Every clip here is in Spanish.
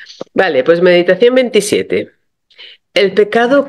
Vale, pues meditación 27. El pecado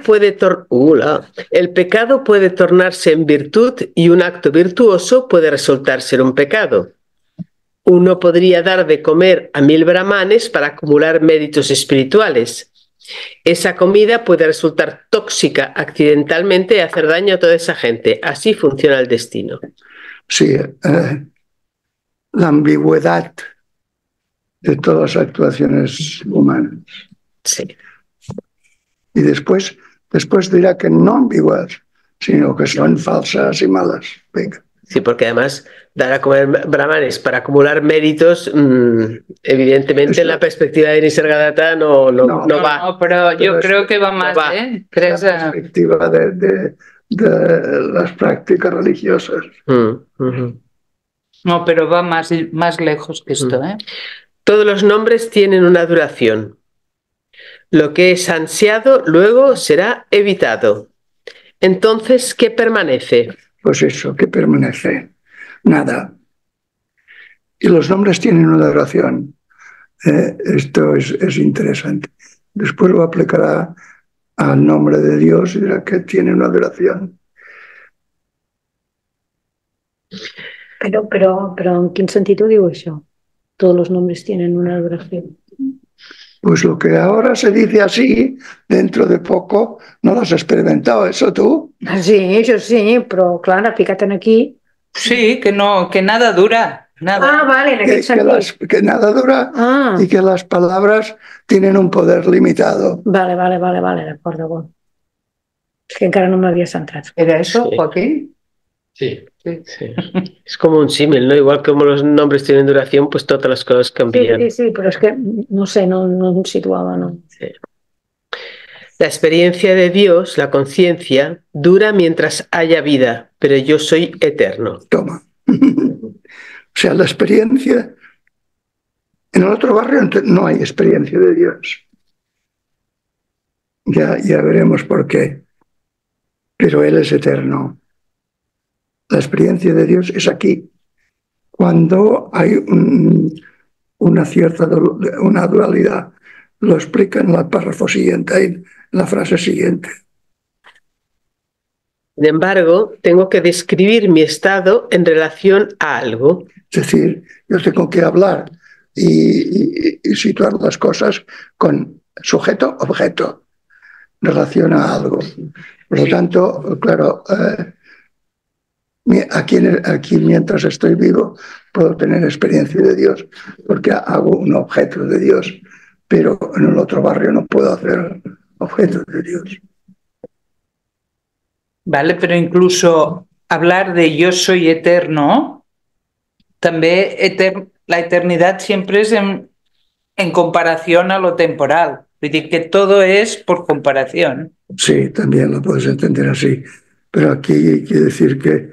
puede tornarse en virtud y un acto virtuoso puede resultar ser un pecado. Uno podría dar de comer a 1000 brahmanes para acumular méritos espirituales. Esa comida puede resultar tóxica accidentalmente y hacer daño a toda esa gente. Así funciona el destino. Sí, la ambigüedad de todas las actuaciones humanas. Sí. Y después dirá que no ambiguas, sino que son falsas y malas. Venga. Sí, porque además dar a comer brahmanes para acumular méritos, evidentemente en la perspectiva de Nisargadatta no va. No, pero yo creo que va más, va. ¿Crees? La perspectiva de las prácticas religiosas. No, pero va más lejos que esto, Todos los nombres tienen una duración. Lo que es ansiado luego será evitado. Entonces, ¿qué permanece? Pues eso, ¿qué permanece? Nada. Y los nombres tienen una duración. Esto es interesante. Después lo aplicará al nombre de Dios y dirá que tiene una duración. Però en quin sentit ho diu això? Todos los nombres tienen una duración. Pues lo que ahora se dice así, dentro de poco, no lo has experimentado, ¿eso tú? Sí, això sí, però clar, fica't aquí. Sí, que nada dura. Nada. Ah, vale, en aquest sentit. Que nada dura y que las palabras tienen un poder limitado. Vale, d'acord. És que encara no m'havia centrat. ¿Era eso, Joaquín? Sí. Es como un símil, ¿no? Igual como los nombres tienen duración, pues todas las cosas cambian. Sí, però és que no sé, no em situava, no. Sí. La experiencia de Dios, la conciencia, dura mientras haya vida, pero yo soy eterno. Toma. O sea, la experiencia... En el otro barrio no hay experiencia de Dios. Ya veremos por qué. Pero Él es eterno. La experiencia de Dios es aquí. Cuando hay una dualidad. Lo explica en el párrafo siguiente, en la frase siguiente. Sin embargo, tengo que describir mi estado en relación a algo. Es decir, yo tengo que hablar y situar las cosas con sujeto-objeto en relación a algo. Por lo tanto, claro, aquí mientras estoy vivo puedo tener experiencia de Dios porque hago un objeto de Dios, pero en el otro barrio no puedo hacer objeto de Dios. Vale, pero incluso hablar de yo soy eterno, también la eternidad siempre es en comparación a lo temporal. Es decir, que todo es por comparación. Sí, también lo puedes entender así. Pero aquí quiere decir que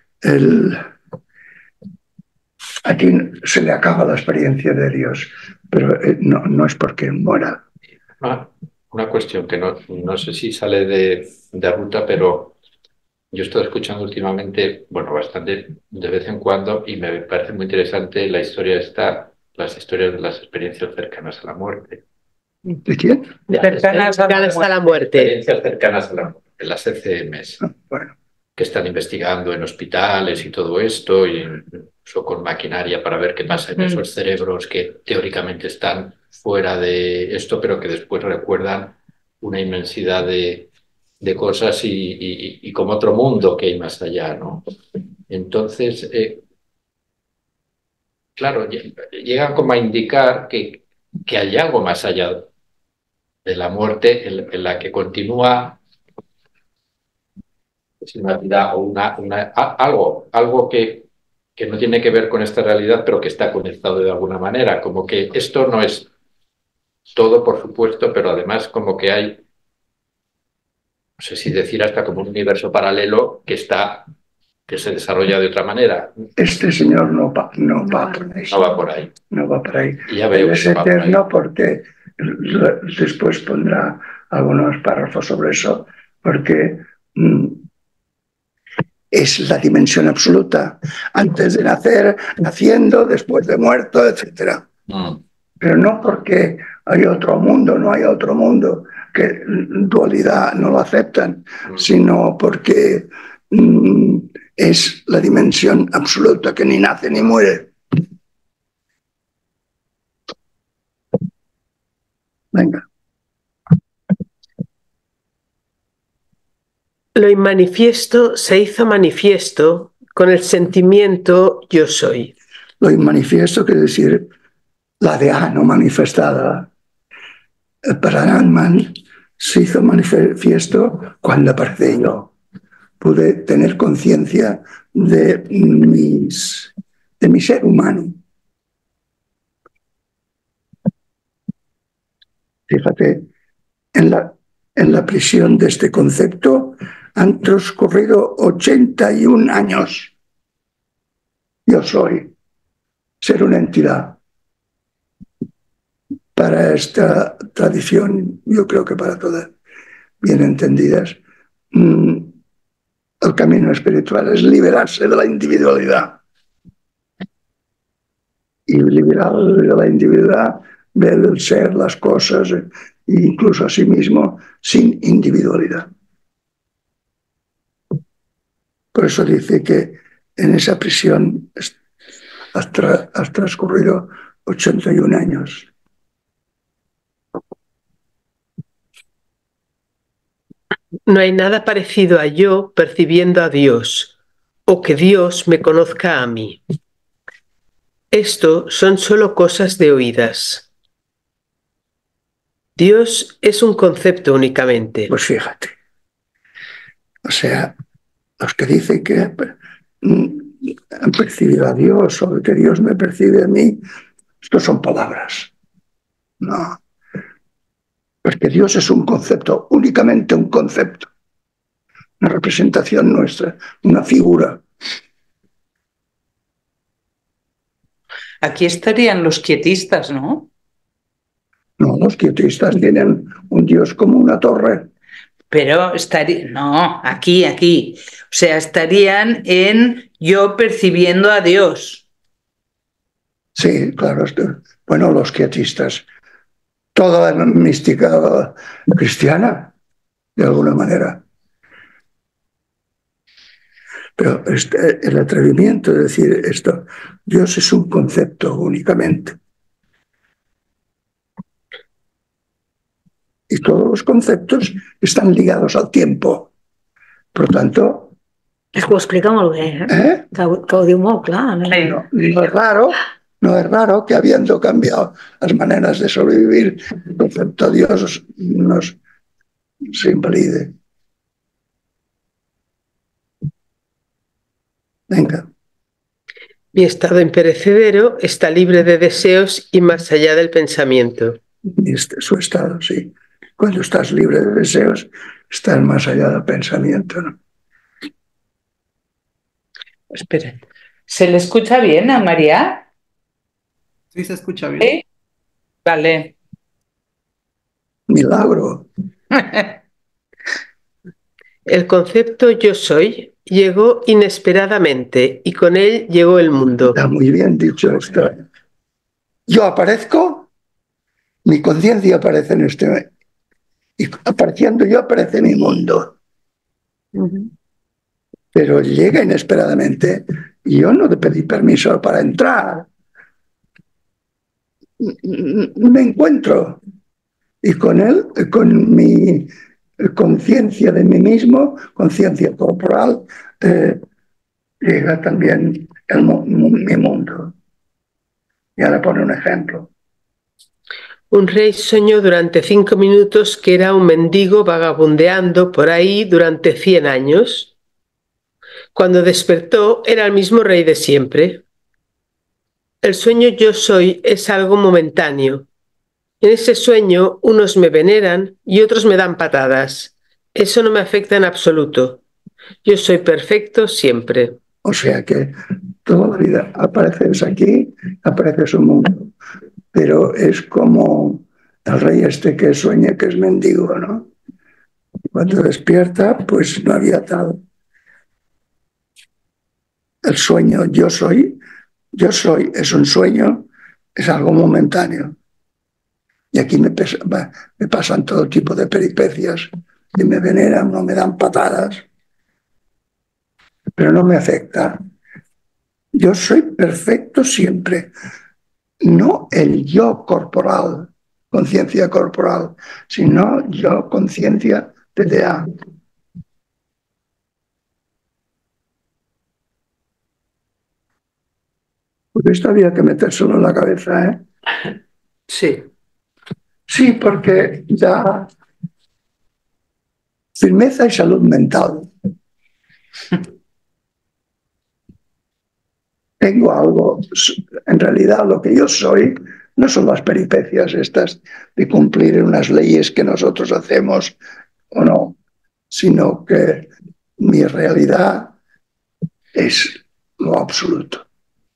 aquí se le acaba la experiencia de Dios, pero no es porque muera. Una cuestión que no sé si sale de ruta, pero yo estoy escuchando últimamente, bastante de vez en cuando, y me parece muy interesante las historias de las experiencias cercanas a la muerte. ¿De quién? Cercanas a la muerte. Experiencias cercanas a la muerte, las ECMs. Bueno. Que están investigando en hospitales y todo esto, y incluso con maquinaria para ver qué pasa en esos cerebros que teóricamente están fuera de esto, pero que después recuerdan una inmensidad de cosas y como otro mundo que hay más allá, ¿no? Entonces, claro, llegan como a indicar que hay algo más allá de la muerte en la que continúa una vida o algo que no tiene que ver con esta realidad, pero que está conectado de alguna manera, como que esto no es todo, por supuesto, pero además como que hay, no sé si decir hasta como un universo paralelo que se desarrolla de otra manera. Este señor no va por ahí. No va por ahí. No va por ahí. Y ya veo es eterno porque después pondrá algunos párrafos sobre eso, porque es la dimensión absoluta. Antes de nacer, naciendo, después de muerto, etc. Pero no porque hay otro mundo, no hay otro mundo, que dualidad no lo aceptan, sino porque es la dimensión absoluta que ni nace ni muere. Venga. Lo inmanifiesto se hizo manifiesto con el sentimiento yo soy. Lo inmanifiesto quiere decir la dea no manifestada. Para Brahman se hizo manifiesto cuando aparecí yo. Pude tener conciencia de mi ser humano. Fíjate, en la prisión de este concepto han transcurrido 81 años. Yo soy ser una entidad. Para esta tradición, yo creo que para todas bien entendidas, el camino espiritual es liberarse de la individualidad. Y liberarse de la individualidad, ver el ser, las cosas, e incluso a sí mismo, sin individualidad. Por eso dice que en esa prisión has transcurrido 81 años. No hay nada parecido a yo percibiendo a Dios, o que Dios me conozca a mí. Esto son solo cosas de oídas. Dios es un concepto únicamente. Pues fíjate. O sea, los que dicen que han percibido a Dios o que Dios me percibe a mí, estos son palabras. No. Porque Dios es un concepto, únicamente un concepto. Una representación nuestra, una figura. Aquí estarían los quietistas, ¿no? No, los quietistas tienen un Dios como una torre. Pero estaría, no, aquí. O sea, estarían en yo percibiendo a Dios. Sí, claro. Bueno, los quietistas. Toda la mística cristiana, de alguna manera. Pero el atrevimiento de decir esto, Dios es un concepto únicamente. Y todos los conceptos están ligados al tiempo. Por tanto... És que ho explica molt bé, que ho diu molt clar. No es raro que habiendo cambiado las maneras de sobrevivir, el concepto de Dios se invalide. Venga. Mi estado imperecedero está libre de deseos y más allá del pensamiento. Su estado, sí. Cuando estás libre de deseos, estás más allá del pensamiento, ¿no? Espera. ¿Se le escucha bien a María? Sí, se escucha bien. ¿Sí? Vale. Milagro. El concepto yo soy llegó inesperadamente y con él llegó el mundo. Está muy bien dicho esto. Yo aparezco, mi conciencia aparece en este... Y apareciendo yo aparece mi mundo. Pero llega inesperadamente y yo no te pedí permiso para entrar. Me encuentro y con él, con mi conciencia de mí mismo, conciencia corporal, llega también mi mundo. Y ahora pone un ejemplo. Un rey soñó durante 5 minutos que era un mendigo vagabundeando por ahí durante 100 años. Cuando despertó era el mismo rey de siempre. El sueño yo soy es algo momentáneo. En ese sueño unos me veneran y otros me dan patadas. Eso no me afecta en absoluto. Yo soy perfecto siempre. O sea que toda la vida apareces aquí, apareces un mundo. Pero es como el rey este que sueña que es mendigo, ¿no? Cuando despierta, pues no había tal. El sueño yo soy es un sueño, es algo momentáneo. y aquí me pasan todo tipo de peripecias que me veneran, no me dan patadas, pero no me afecta. Yo soy perfecto siempre, no el yo corporal, conciencia corporal, sino yo conciencia TDA. Porque esto había que metérselo en la cabeza, ¿eh? Sí. Sí, porque da firmeza y salud mental. Tengo algo, en realidad lo que yo soy no son las peripecias estas de cumplir unas leyes que nosotros hacemos o no, sino que mi realidad es lo absoluto.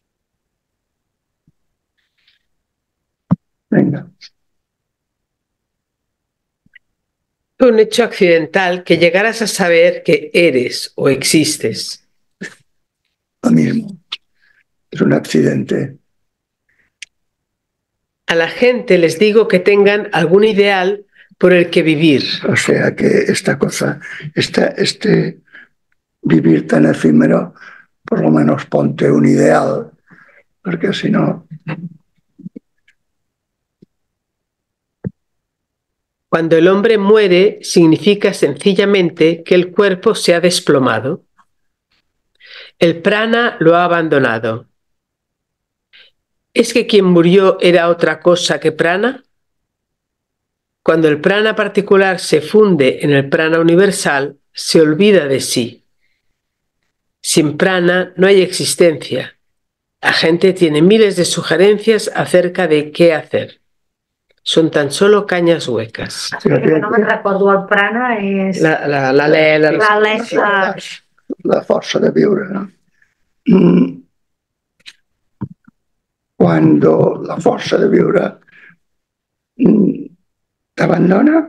Venga. Un hecho accidental que llegaras a saber que eres o existes. Lo mismo. Es un accidente. A la gente les digo que tengan algún ideal por el que vivir. O sea que esta cosa, este vivir tan efímero, por lo menos ponte un ideal, porque si no... Cuando el hombre muere, significa sencillamente que el cuerpo se ha desplomado. El prana lo ha abandonado. ¿Es que quien murió era otra cosa que prana? Cuando el prana particular se funde en el prana universal, se olvida de sí. Sin prana no hay existencia. La gente tiene miles de sugerencias acerca de qué hacer. Son tan solo cañas huecas. Que no me'n recordo, el prana és... L'alè, La força de viure, no? Cuando la força de viure t'abandona,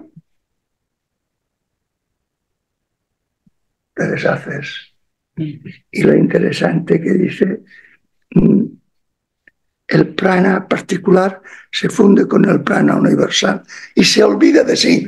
te deshaces. Y lo interesante que dice, el prana particular se funde con el prana universal y se olvida de sí.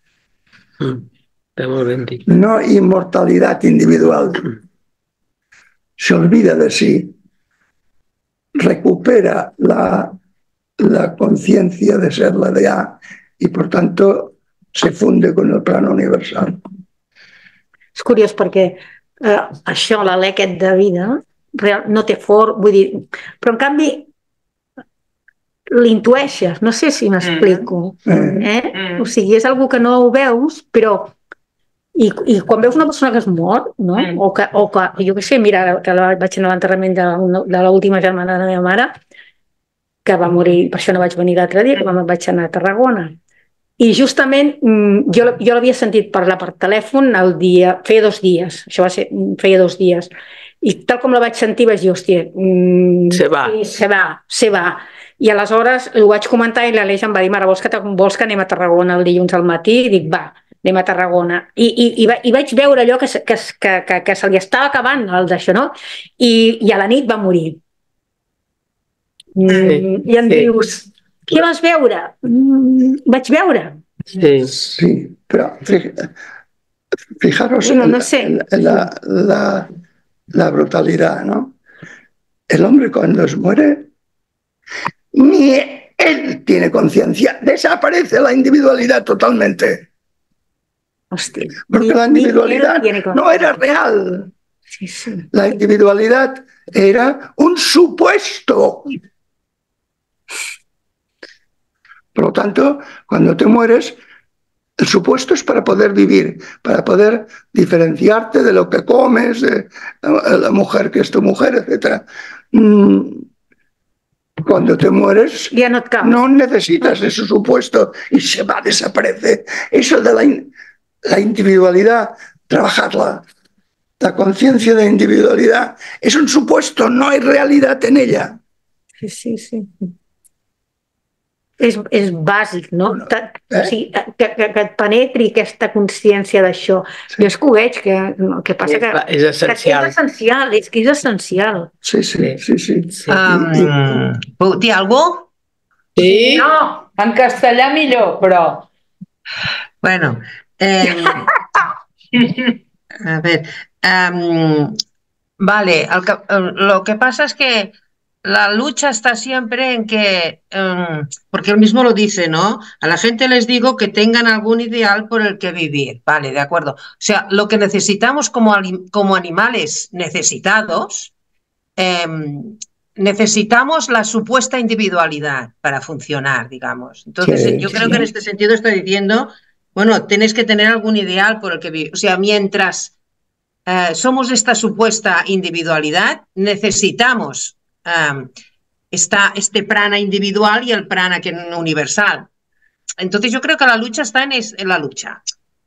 No inmortalidad individual. Se olvida de sí. Recupera la conciencia de ser la de A y por tanto se funde con el plano universal. És curiós perquè això, l'alè aquest de vida, no té vull dir, però en canvi l'intueixes, no sé si m'explico. O sigui, és algú que no ho veus, però i quan veus una persona que es mor, no? O que jo què sé, mira, que vaig anar a l'enterrament de l'última germana de la meva mare, que va morir, per això no vaig venir l'altre dia, que vaig anar a Tarragona. I justament jo l'havia sentit parlar per telèfon feia 2 dies, això va ser, feia 2 dies, i tal com la vaig sentir vaig dir, hòstia, se va. I aleshores ho vaig comentar i l'Aleix em va dir, mare, vols que anem a Tarragona el dilluns al matí? I dic, va, anem a Tarragona. I vaig veure allò que se li estava acabant el d'això, no? I a la nit va morir. I em dius, què vas veure? Vaig veure. Sí, però fijaros la brutalidad, ¿no? El hombre cuando se muere, ni él tiene conciencia, desaparece la individualidad totalmente. Hostia. Porque la individualidad no era real. Sí, sí. La individualidad era un supuesto. Por lo tanto, cuando te mueres, el supuesto es para poder vivir, para poder diferenciarte de lo que comes, de la mujer que es tu mujer, etc. Cuando te mueres, no necesitas ese supuesto y se va, desaparece. Eso de la individualidad, trabajarla. La conciencia de individualidad es un supuesto, no hay realidad en ella. Sí, sí, sí. És bàsic, no? O sigui, que et penetri aquesta consciència d'això. Jo és que ho veig, que passa que és essencial. És que és essencial. Sí. ¿Puedo decir algo? Sí. No. En castellà millor, però... Bueno, a ver, vale, lo que pasa es que la lucha está siempre en que, porque él mismo lo dice, ¿no? A la gente les digo que tengan algún ideal por el que vivir, vale, de acuerdo. O sea, lo que necesitamos como animales necesitados, necesitamos la supuesta individualidad para funcionar, digamos. Entonces, Sí, yo creo sí. que en este sentido está diciendo, bueno, tienes que tener algún ideal por el que vivir. O sea, mientras somos esta supuesta individualidad, necesitamos este prana individual y el prana universal. Entonces yo creo que la lucha está en la lucha.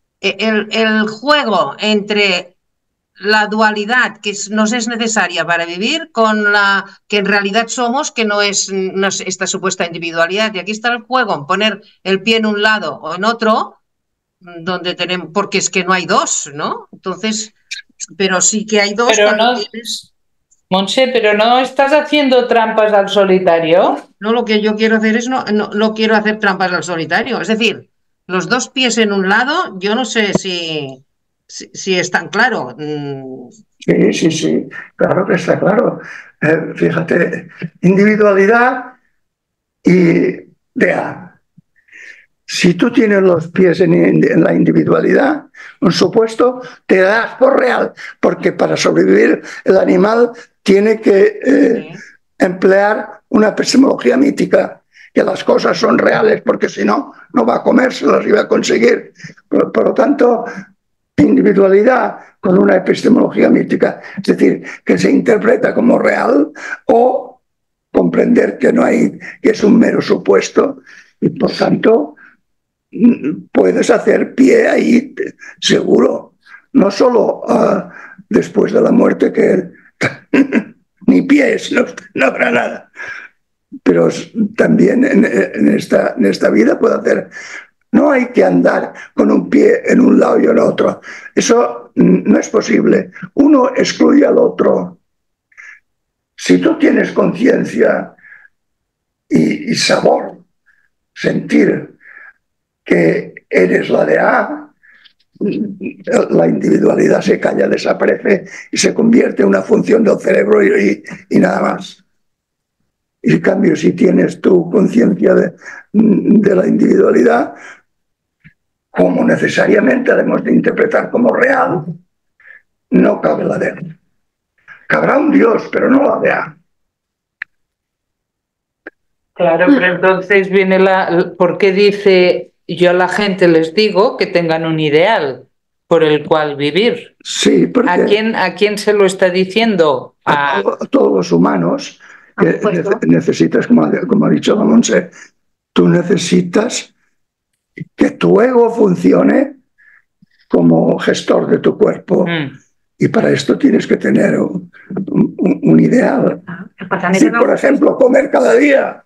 El juego entre la dualidad que nos es necesaria para vivir con la que en realidad somos, que no es esta supuesta individualidad. Y aquí está el juego, en poner el pie en un lado o en otro, donde tenemos, porque es que no hay dos, ¿no? Entonces, pero sí que hay dos. Pero no, tienes... Monse, pero no estás haciendo trampas al solitario. No, lo que yo quiero hacer es no quiero hacer trampas al solitario. Es decir, los dos pies en un lado, yo no sé si es tan claro. Sí, sí, sí, claro que está claro. Fíjate, individualidad y DA. Si tú tienes los pies en la individualidad, un supuesto, te das por real, porque para sobrevivir el animal tiene que emplear una epistemología mítica, que las cosas son reales, porque si no, no va a comérselas y va a conseguir. Por lo tanto, individualidad con una epistemología mítica, es decir, que se interpreta como real, o comprender que no hay, que es un mero supuesto, y por tanto puedes hacer pie ahí seguro, no solo después de la muerte, que ni pies, no habrá nada, pero también en esta vida puede hacer. No hay que andar con un pie en un lado y en otro. Eso no es posible. Uno excluye al otro. Si tú tienes conciencia y sabor, sentir que eres la de A, la individualidad se calla, desaparece y se convierte en una función del cerebro y nada más. Y en cambio, si tienes tu conciencia de la individualidad, como necesariamente debemos de interpretar como real, no cabe la de A. Cabrá un Dios, pero no la de A. Claro, pero entonces viene ¿por qué dice yo a la gente les digo que tengan un ideal por el cual vivir? Sí, porque ¿A quién se lo está diciendo? A todos los humanos que necesitas, como ha dicho la Montse, tú necesitas que tu ego funcione como gestor de tu cuerpo. Y para esto tienes que tener un ideal. Si, por ejemplo, comer cada día.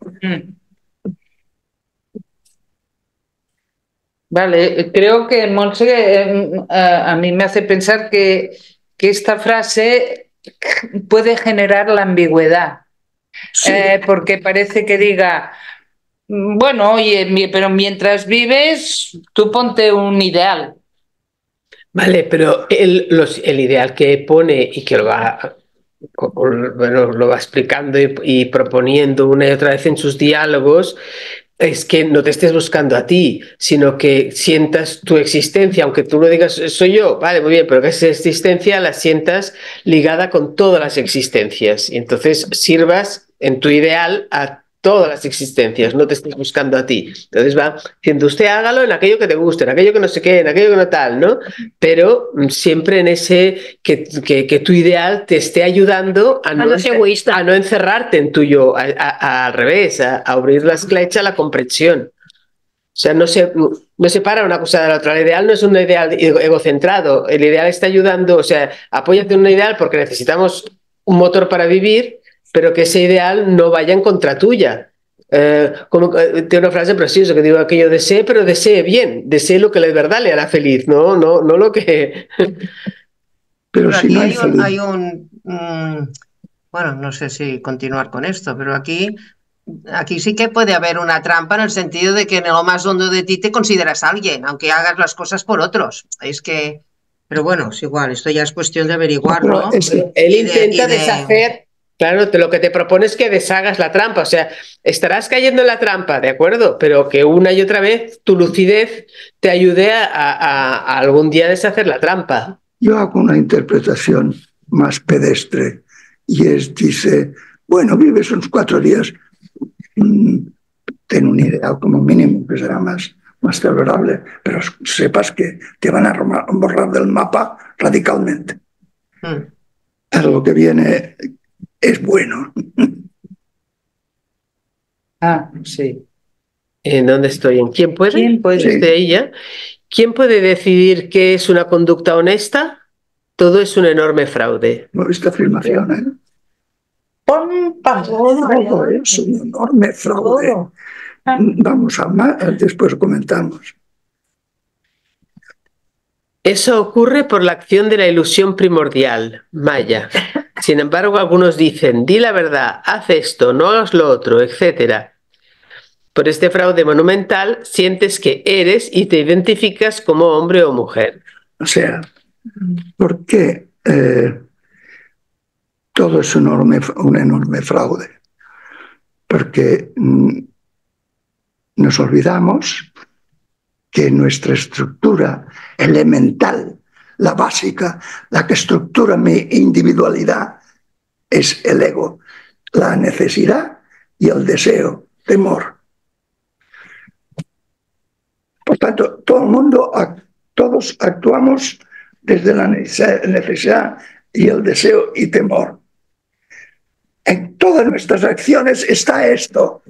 Vale, creo que Montse a mí me hace pensar que esta frase puede generar la ambigüedad. Sí. Porque parece que diga, bueno, oye, pero mientras vives, tú ponte un ideal. Vale, pero el ideal que pone y que lo va explicando y proponiendo una y otra vez en sus diálogos es que no te estés buscando a ti, sino que sientas tu existencia, aunque tú no digas soy yo, vale, muy bien, pero que esa existencia la sientas ligada con todas las existencias y entonces sirvas en tu ideal a todas las existencias, no te estés buscando a ti. Entonces va diciendo, usted hágalo en aquello que te guste, en aquello que no sé qué, en aquello que no tal, ¿no? Pero siempre en ese que tu ideal te esté ayudando a no encerrarte en tu yo, al revés, a abrir la esclecha a la comprensión. O sea, no separa una cosa de la otra. El ideal no es un ideal egocentrado, el ideal está ayudando, o sea, apóyate en un ideal porque necesitamos un motor para vivir, pero que ese ideal no vaya en contra tuya. Tengo una frase preciosa que digo aquello, desee, pero desee bien, desee lo que de verdad le hará feliz, no lo que... Pero si aquí no hay un bueno, no sé si continuar con esto, pero aquí aquí sí que puede haber una trampa en el sentido de que en lo más hondo de ti te consideras alguien, aunque hagas las cosas por otros. Es que, pero bueno, es igual, esto ya es cuestión de averiguarlo. Él intenta deshacer, claro, lo que te propone es que deshagas la trampa, o sea, estarás cayendo en la trampa, ¿de acuerdo? Pero que una y otra vez tu lucidez te ayude a algún día deshacer la trampa. Yo hago una interpretación más pedestre y dice, bueno, vives unos 4 días, ten un ideal como mínimo que será más tolerable, pero sepas que te van a borrar del mapa radicalmente. Lo que viene es bueno. Sí. ¿En dónde estoy? ¿En quién puede? ¿Quién puede? Sí. De ella. ¿Quién puede decidir qué es una conducta honesta? Todo es un enorme fraude. ¿No esta afirmación? Todo es un enorme fraude. Vamos a más, después comentamos. Eso ocurre por la acción de la ilusión primordial, Maya. Sin embargo, algunos dicen, di la verdad, haz esto, no hagas lo otro, etc. Por este fraude monumental, sientes que eres y te identificas como hombre o mujer. O sea, ¿por qué todo es un enorme fraude? Porque nos olvidamos que nuestra estructura elemental, la básica, la que estructura mi individualidad, es el ego, la necesidad y el deseo, temor. Por tanto, todos actuamos desde la necesidad y el deseo y temor. En todas nuestras acciones está esto.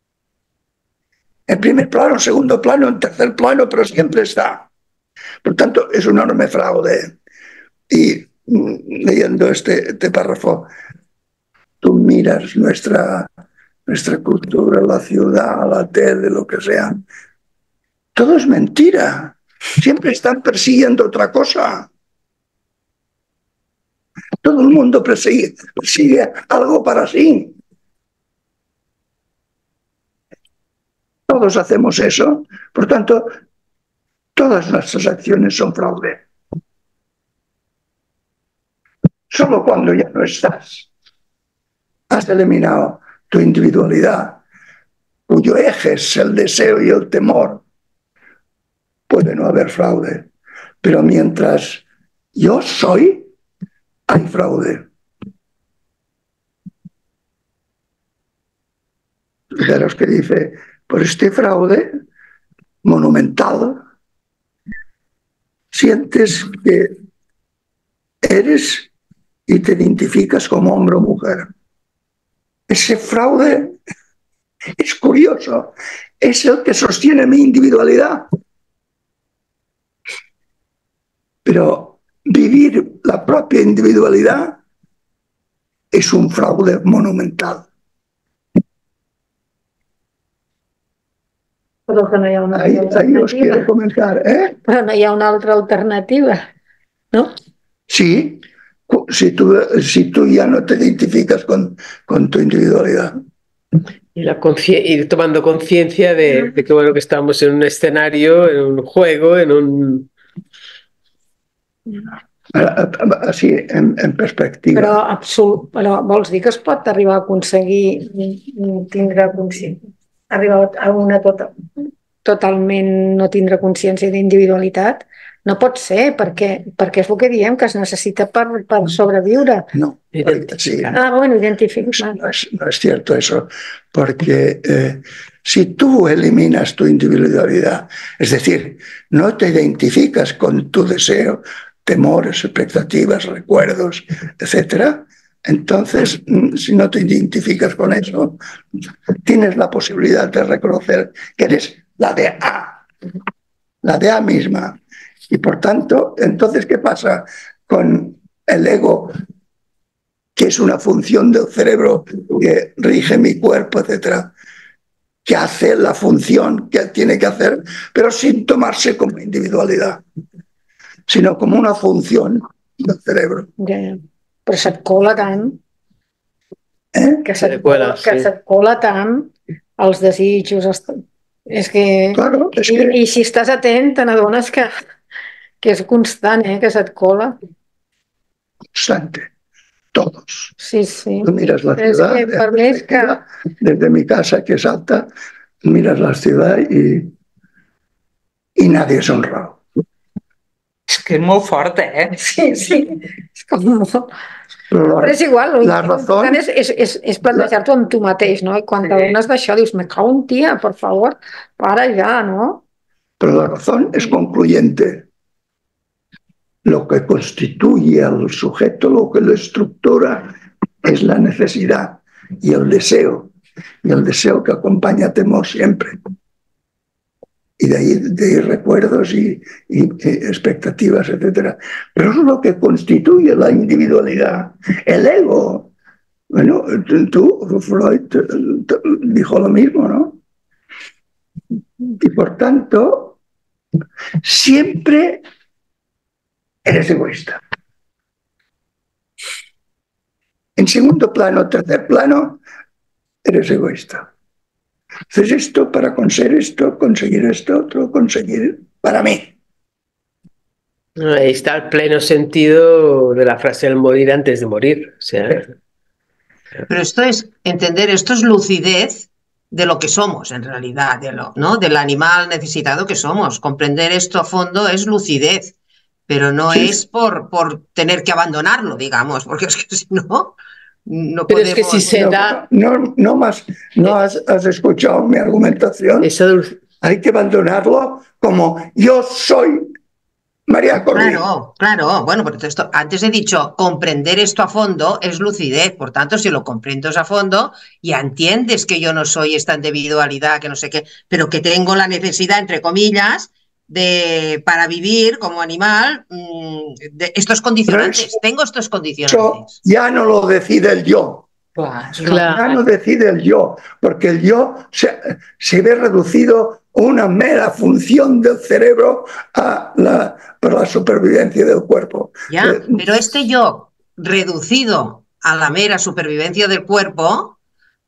En primer plano, en segundo plano, en tercer plano, pero siempre está. Por tanto, es un enorme fraude. Y leyendo este párrafo, tú miras nuestra cultura, la ciudad, la tele, lo que sea. Todo es mentira. Siempre están persiguiendo otra cosa. Todo el mundo persigue algo para sí. Todos hacemos eso. Por tanto, todas nuestras acciones son fraude. Solo cuando ya no estás, has eliminado tu individualidad, cuyo eje es el deseo y el temor, puede no haber fraude. Pero mientras yo soy, hay fraude. Fijaros que dice, por este fraude monumental, sientes que eres y te identificas como hombre o mujer. Ese fraude es curioso, es el que sostiene mi individualidad. Pero vivir la propia individualidad es un fraude monumental. Però que no hi ha una ahí os quiero comentar, ¿eh? Però no hi ha una altra alternativa, ¿no? Sí, si tú ya no te identificas con tu individualidad. Y tomando conciencia de que, bueno, que estamos en un escenario, en un juego, en un... Así, en perspectiva. Però vols dir que es pot arribar a aconseguir tindre consciència? Arribar a una totalment no tindre consciència d'individualitat? No pot ser, perquè és el que diem, que es necessita per sobreviure. No, sí. Bueno, identificar. No es cierto eso, porque si tú eliminas tu individualidad, es decir, no te identificas con tu deseo, temores, expectativas, recuerdos, etcétera, entonces, si no te identificas con eso, tienes la posibilidad de reconocer que eres la de A misma. Y por tanto, entonces, ¿qué pasa con el ego, que es una función del cerebro que rige mi cuerpo, etcétera, que hace la función que tiene que hacer, pero sin tomarse como individualidad, sino como una función del cerebro? Però se't cola tant. que se't cola tant els desitjos. És que... Claro, és que... I si estàs atent, te n'adones que és constant, que se't cola. Constante. Todos. Sí, sí. Tú miras la ciudad, desde mi casa, que es alta, miras la ciudad y nadie es honrado. És que és molt fort, Sí, sí. És com molt... Però és igual, l'important és plantejar-t'ho amb tu mateix, no? I quan t'adones d'això dius, me cago en tia, por favor, para ya, ¿no? Pero la razón es concluyente. Lo que constituye al sujeto, lo que lo estructura, es la necesidad y el deseo que acompaña a temor siempre. Y de ahí recuerdos y expectativas, etc. Pero eso es lo que constituye la individualidad, el ego. Bueno, Freud dijo lo mismo, ¿no? Y por tanto, siempre eres egoísta. En segundo plano, tercer plano, eres egoísta. Haces esto para conseguir esto otro, conseguir para mí. Ahí está el pleno sentido de la frase el morir antes de morir. O sea... Pero esto es entender, esto es lucidez de lo que somos en realidad, ¿no? Del animal necesitado que somos. Comprender esto a fondo es lucidez, pero no es por tener que abandonarlo, digamos, porque es que si no... No pero podemos... es que si se da... No has escuchado mi argumentación. Hay que abandonarlo como yo soy María Corrillo. Claro. Bueno, pero esto, antes he dicho, comprender esto a fondo es lucidez. Por tanto, si lo comprendes a fondo, ya entiendes que yo no soy esta individualidad, que no sé qué, pero que tengo la necesidad, entre comillas, para vivir como animal, de estos condicionantes. Tengo estos condicionantes. Ya no lo decide el yo. Claro. Ya no decide el yo, porque el yo se ve reducido a una mera función del cerebro para la supervivencia del cuerpo. Ya, pero este yo reducido a la mera supervivencia del cuerpo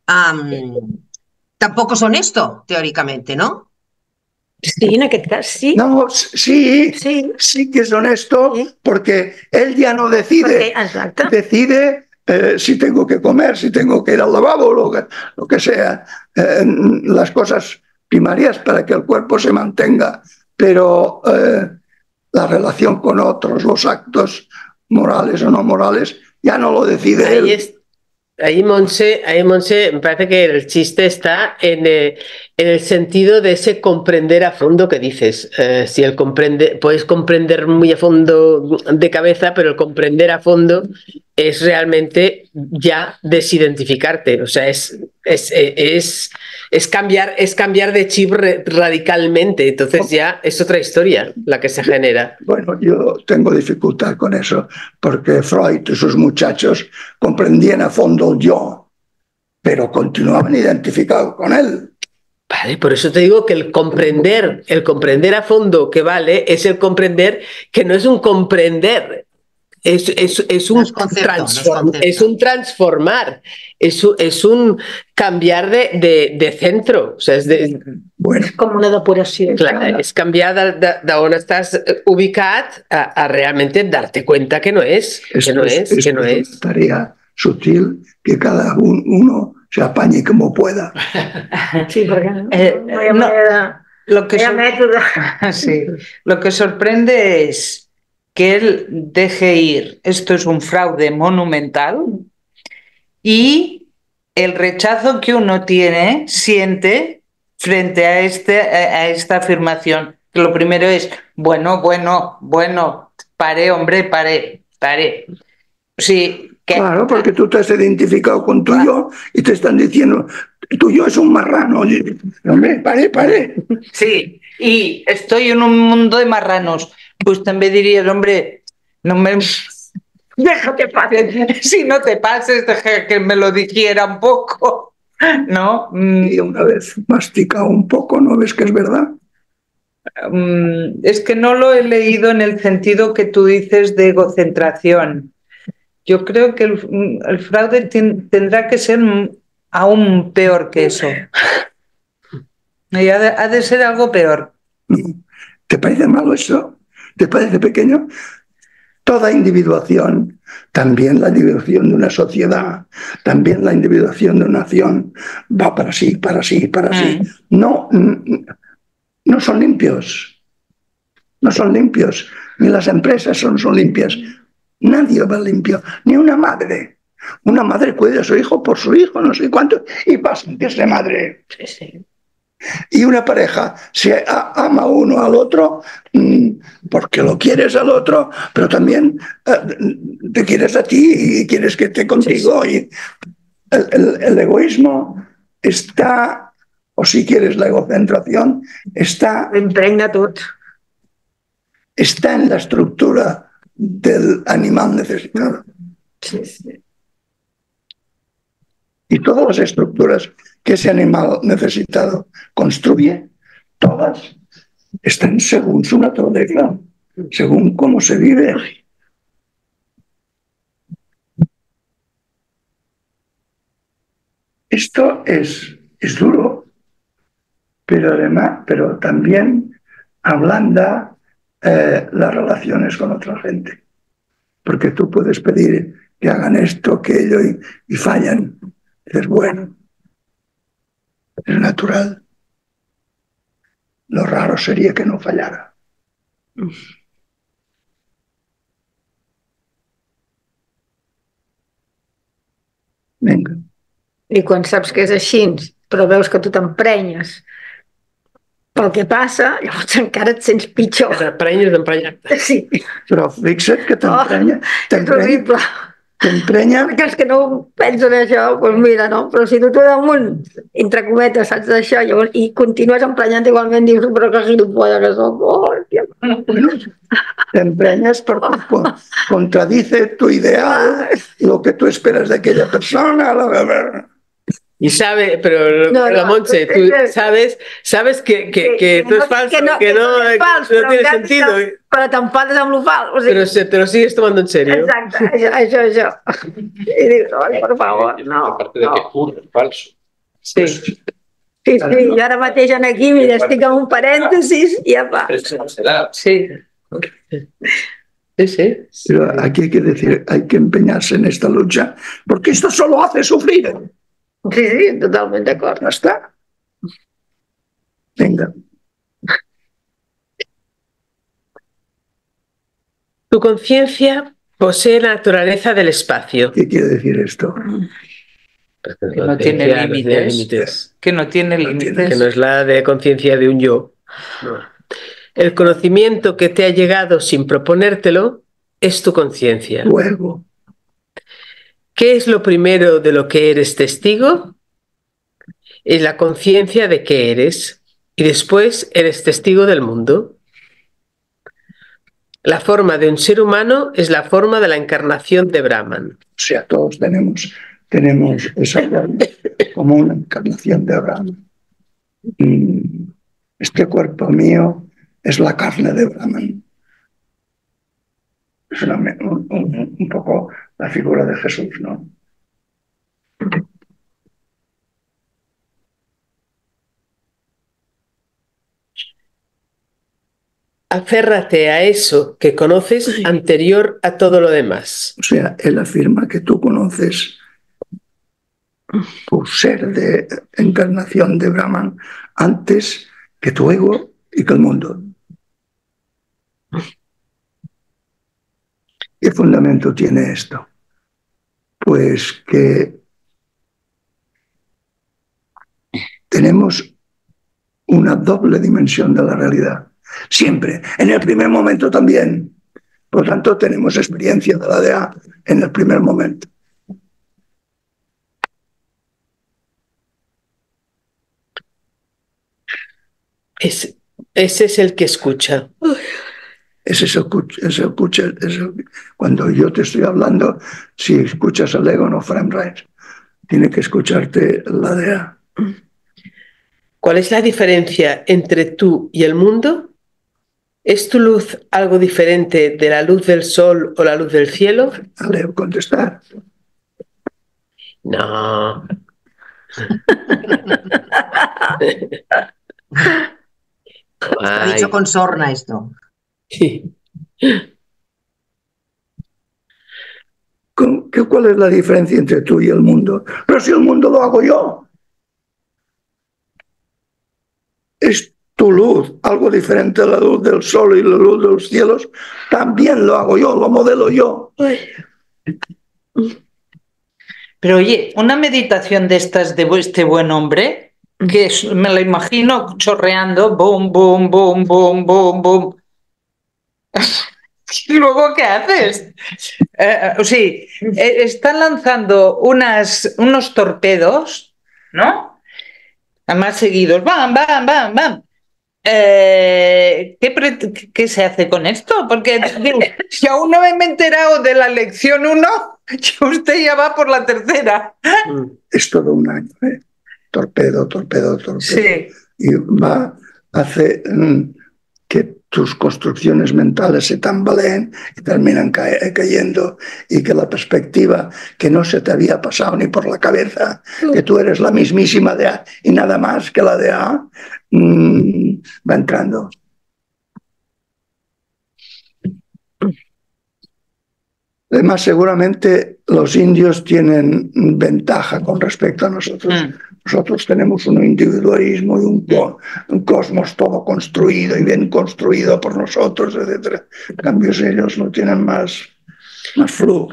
tampoco es honesto, teóricamente, ¿no? Sí, en aquest cas sí. No, sí que es honesto, porque él ya no decide. Decide si tengo que comer, si tengo que ir al lavabo, lo que sea, las cosas primarias para que el cuerpo se mantenga. Pero la relación con otros, los actos morales o no morales, ya no lo decide él. Ahí, Montse, me parece que el chiste está en el sentido de ese comprender a fondo que dices. Si puedes comprender muy a fondo de cabeza, pero el comprender a fondo es realmente ya desidentificarte. O sea, es cambiar de chip radicalmente. Entonces ya es otra historia la que se genera. Bueno, yo tengo dificultad con eso, porque Freud y sus muchachos comprendían a fondo el yo, pero continuaban identificados con él. Vale, por eso te digo que el comprender a fondo que vale es el comprender que no es un comprender. Es un transformar, es un cambiar de centro. O sea, es com una depuració. Clar, és canviar d'on estàs ubicat a realmente darte cuenta que no es. Es una tarea sutil que cada uno se apañe como pueda. Sí, porque no hay manera. Lo que sorprende es que él deje ir, esto es un fraude monumental, y el rechazo que uno siente frente a esta afirmación. Lo primero es, bueno, paré, hombre, paré. Sí, claro, porque tú te has identificado con tu yo y te están diciendo, tu yo es un marrano. Hombre, paré. Sí, y estoy en un mundo de marranos. Pues también diría el hombre, déjate pases, si no te pases, deja que me lo dijera un poco, ¿no? Y una vez masticado un poco, ¿no ves que es verdad? Es que no lo he leído en el sentido que tú dices de egocentración. Yo creo que el fraude tendrá que ser aún peor que eso. Y ha de ser algo peor. ¿Te parece malo eso? ¿Te parece pequeño? Toda individuación, también la individuación de una sociedad, también la individuación de una nación, va para sí, para sí, para sí. No, no son limpios. No son limpios. Ni las empresas son limpias. Nadie va limpio. Ni una madre. Una madre cuida a su hijo por su hijo, no sé cuánto, y va a sentirse madre. Sí, sí. Y una pareja se ama uno al otro porque lo quieres al otro, pero también te quieres a ti y quieres que esté contigo. Y el egoísmo está, o si quieres la egocentración, está... Impregna tot. Está en la estructura del animal necesitado. Sí, sí. Y todas las estructuras que ese animal necesitado construye, todas están según su naturaleza, según cómo se vive. Esto es duro, pero además, pero también ablanda las relaciones con otra gente. Porque tú puedes pedir que hagan esto, aquello y fallan. Dices, bueno, es natural. Lo raro sería que no fallara. Vinga. I quan saps que és així, però veus que tu t'emprenyes pel que passa, llavors encara et sents pitjor. T'emprenyes d'emprenyar-te. Sí. Però fixa't que t'emprenya. És horrible. T'emprenya. Perquè els que no pensen això, doncs mira, no? Però si tu damunt, entre cometes, saps d'això, llavors, i continues emprenyant igualment, dius, però que gilipolles que soc. Bueno, t'emprenyes perquè contradice tu ideal, lo que tú esperas de aquella persona. Y sabe, pero la Montse, tú sabes que esto es falso, que no tiene sentido. Però t'empades amb lo fals. O sigui, pero te lo sigues tomando en serio. Exacte, això. I dius, por favor, no. Aparte de que es falso. Sí. Sí, i ara mateix aquí, mira, estic en un parèntesis i ja va. Sí. Sí. Pero aquí hay que decir, hay que empeñarse en esta lucha, porque esto solo hace sufrir. Sí, totalmente de acuerdo. Ya está. Venga. Tu conciencia posee la naturaleza del espacio. ¿Qué quiere decir esto? Que no tiene límites. Que no tiene límites. Que no es la de conciencia de un yo. No. El conocimiento que te ha llegado sin proponértelo es tu conciencia. Luego. ¿Qué es lo primero de lo que eres testigo? Es la conciencia de que eres, y después eres testigo del mundo. La forma de un ser humano es la forma de la encarnación de Brahman. O sea, todos tenemos esa forma como una encarnación de Brahman. Este cuerpo mío es la carne de Brahman. Es un poco la figura de Jesús, ¿no? Aférrate a eso que conoces anterior a todo lo demás. O sea, él afirma que tú conoces tu ser de encarnación de Brahman antes que tu ego y que el mundo. ¿Qué fundamento tiene esto? Pues que tenemos una doble dimensión de la realidad. Siempre, en el primer momento también. Por lo tanto, tenemos experiencia de la DA en el primer momento. Ese es el que escucha. Cuando yo te estoy hablando, si escuchas el ego, no frame right. Tiene que escucharte la DA. ¿Cuál es la diferencia entre tú y el mundo? ¿Es tu luz algo diferente de la luz del sol o la luz del cielo? Debo contestar. No. Está dicho con sorna esto. Sí. ¿Cuál es la diferencia entre tú y el mundo? Pero si el mundo lo hago yo. Es tu luz, algo diferente a la luz del sol y la luz de los cielos. También lo hago yo, lo modelo yo. Pero oye, una meditación de estas de este buen hombre, que me la imagino chorreando, boom, boom, boom, boom, boom, boom. ¿Y luego qué haces? Están lanzando unos torpedos, ¿no? Además seguidos, bam, bam, bam, bam. ¿Qué se hace con esto? Porque si aún no me he enterado de la lección 1, usted ya va por la tercera. Es todo un año, ¿eh? Torpedo, torpedo, torpedo. Sí. Y hace que tus construcciones mentales se tambaleen y terminan cayendo, y que la perspectiva que no se te había pasado ni por la cabeza, que tú eres la mismísima de A y nada más que la de A, va entrando. Además, seguramente los indios tienen ventaja con respecto a nosotros. Nosotros tenemos un individualismo y un cosmos todo construido y bien construido por nosotros, etc. En cambio, ellos lo tienen más flujo.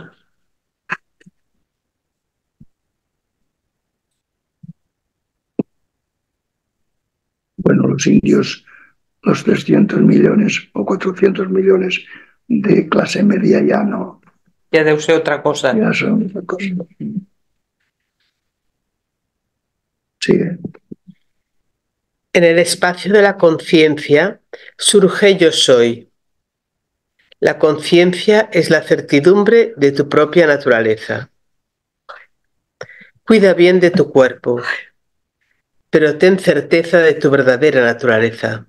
Bueno, los indios, los 300 millones o 400 millones de clase media ya no. Ya debe ser otra cosa. Ya son otra cosa. Sigue. En el espacio de la conciencia surge yo soy. La conciencia es la certidumbre de tu propia naturaleza. Cuida bien de tu cuerpo, pero ten certeza de tu verdadera naturaleza.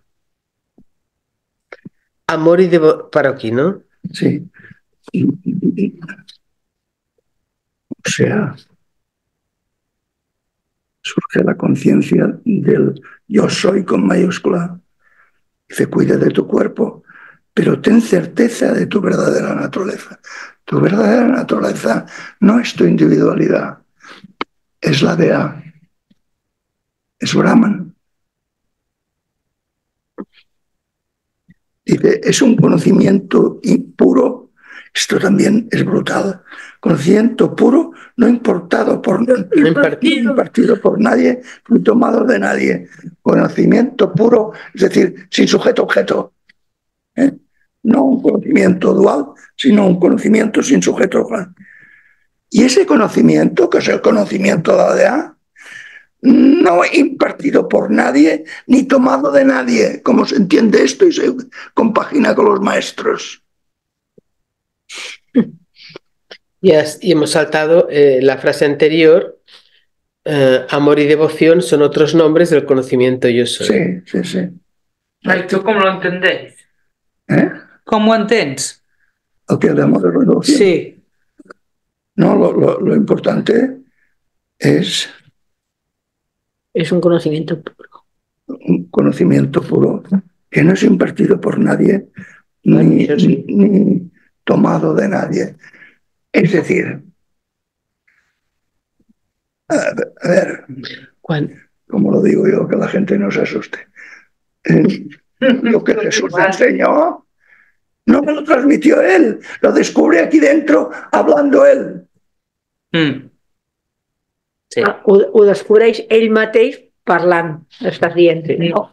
Amor y devoción. Para aquí, ¿no? Sí. O sea, surge la conciencia del yo soy con mayúscula. Dice, cuida de tu cuerpo, pero ten certeza de tu verdadera naturaleza. Tu verdadera naturaleza no es tu individualidad, es la de A, es Brahman. Dice, es un conocimiento impuro. Esto también es brutal. Conocimiento puro, no impartido por nadie, ni tomado de nadie. Conocimiento puro, es decir, sin sujeto-objeto. No un conocimiento dual, sino un conocimiento sin sujeto-objeto. Y ese conocimiento, que es el conocimiento de la DA, no impartido por nadie ni tomado de nadie. ¿Cómo se entiende esto y se compagina con los maestros? Y hemos saltado la frase anterior. Amor y devoción son otros nombres del conocimiento yo soy. Sí, sí, sí. ¿Tú cómo lo entendéis? ¿Cómo entens? ¿El que de amor y devoción? Sí. No, lo importante es... Es un conocimiento puro. Un conocimiento puro, que no es impartido por nadie, ni tomado de nadie. Es decir, a ver, ¿cómo lo digo yo? Que la gente no se asuste. Lo que Jesús enseñó, no me lo transmitió él, lo descubre aquí dentro hablando él. Sí. Ho descobreix ell mateix parlant, estàs dient. No?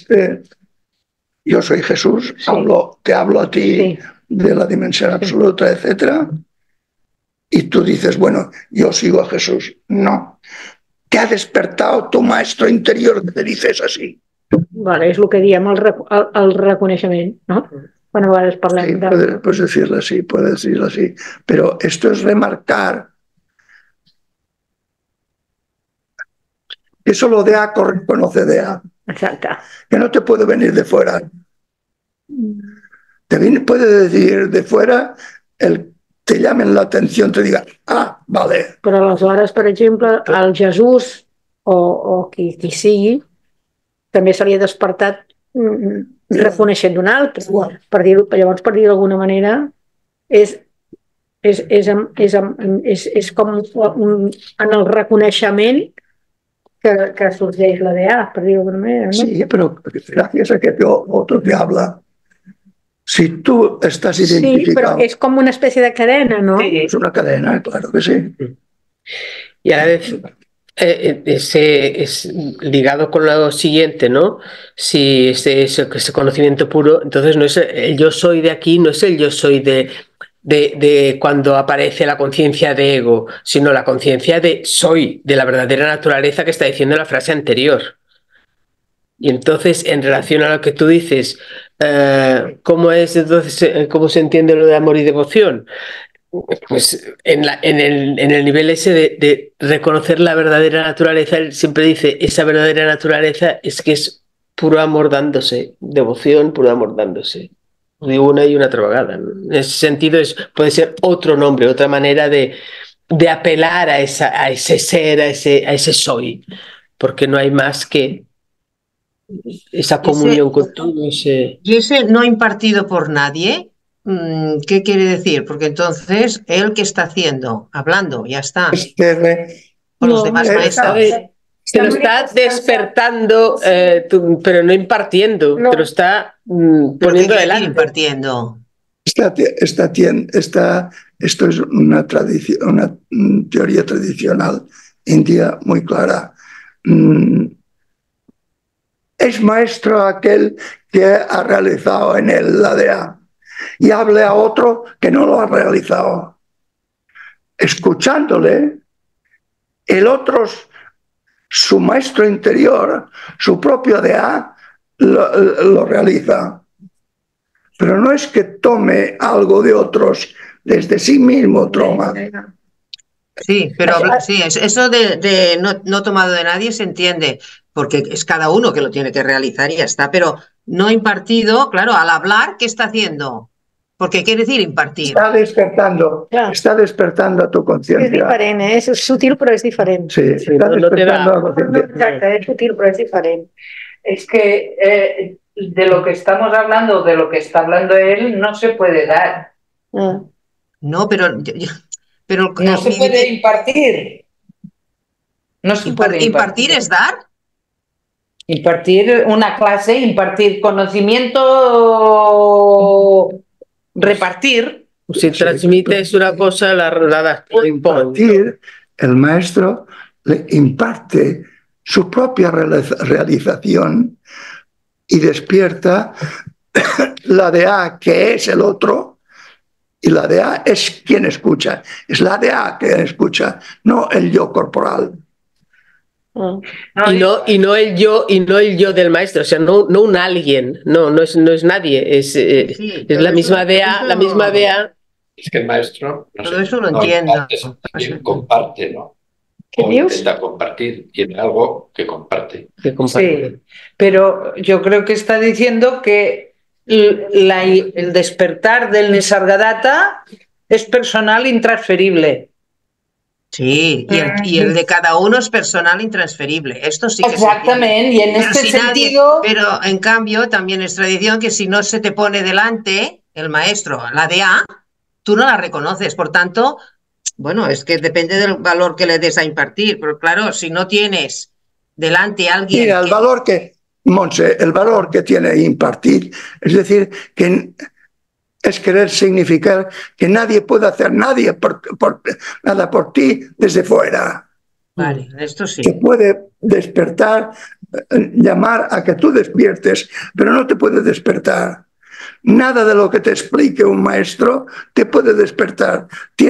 Yo soy Jesús, sí. Te hablo a ti, sí, de la dimensión absoluta, etc. Y tú dices, bueno, yo sigo a Jesús. No. Te ha despertado tu maestro interior que te dices así. Vale, és el que diem el reconeixement, no? Quan a vegades parlem sí, puedes decirlo así, pero esto es remarcar que solo DA conoce DA. Exacte. Que no te puede venir de fuera. Puede decir de fuera, te llamen la atención, te digan, ah, vale. Però aleshores, per exemple, el Jesús o qui sigui, també se li ha despertat reconeixent d'un altre. Llavors, per dir-ho d'alguna manera, és com en el reconeixement que sorgeix la DA, per dir-ho d'alguna manera, ¿no? Sí, pero gracias a que otro te habla, si tú estás identificado... Sí, pero es como una especie de cadena, ¿no? Sí, es una cadena, claro que sí. Y a la vez es ligado con lo siguiente, ¿no? Si ese conocimiento puro, entonces no es el yo soy de aquí, no es el yo soy de cuando aparece la conciencia de ego, sino la conciencia de soy, de la verdadera naturaleza que está diciendo la frase anterior. Y entonces, en relación a lo que tú dices, ¿cómo es entonces, cómo se entiende lo de amor y devoción? Pues en el nivel ese de reconocer la verdadera naturaleza, él siempre dice, esa verdadera naturaleza es que es puro amor dándose, devoción, puro amor dándose, de una y una otra vegada, ¿no? En ese sentido puede ser otro nombre, otra manera de apelar a ese ser, a ese soy, porque no hay más que esa comunión con todo. Y ese no impartido por nadie, ¿qué quiere decir? Porque entonces, ¿él qué está haciendo? Hablando, ya está. Con los demás maestros. Te lo está despertando, pero no impartiendo, te lo está poniendo delante. Impartiendo. Esto es una teoría tradicional india muy clara. Es maestro aquel que ha realizado en él la DA y hable a otro que no lo ha realizado. Escuchándole, el otro, su maestro interior, su propio DA, lo realiza. Pero no es que tome algo de otros, desde sí mismo toma. Sí, pero sí, eso de no tomado de nadie se entiende, porque es cada uno que lo tiene que realizar y ya está, pero no impartido, claro, al hablar, ¿qué está haciendo? Porque quiere decir impartir. Está despertando a tu conciencia. És diferent, és sutil però és diferent. Sí, está despertando a la conciencia. Exacte, és sutil però és diferent. Es que de lo que estamos hablando, de lo que está hablando él, no se puede dar. No, pero no se puede impartir. No se puede impartir. ¿Es dar? Impartir una clase, impartir conocimiento, repartir. Si transmites una cosa, la das. Impartir, el maestro le imparte su propia realización y despierta la DA, que es el otro. Y la DA es quien escucha, es la DA quien escucha, no el yo corporal. Y no el yo del maestro, o sea, no un alguien, no es nadie, es la misma DA, la misma DA. Es que el maestro todo eso lo entiendo. Comparte, ¿no? O intenta compartir, tiene algo que comparte. Sí, pero yo creo que está diciendo que el despertar del Nisargadatta es personal intransferible. Sí, y el de cada uno es personal intransferible. Esto sí que exactamente, y en este sentido... pero en cambio también es tradición que si no se te pone delante el maestro, la DA, tú no la reconoces. Por tanto, bueno, es que depende del valor que le des a impartir. Pero claro, si no tienes delante a alguien... Mira, el valor que tiene impartir, es decir, que es querer significar que nadie puede hacer nada por ti desde fuera. Vale, esto sí. Que puede despertar, llamar a que tú despiertes, pero no te puede despertar. Nada de lo que te explique un maestro te puede despertar.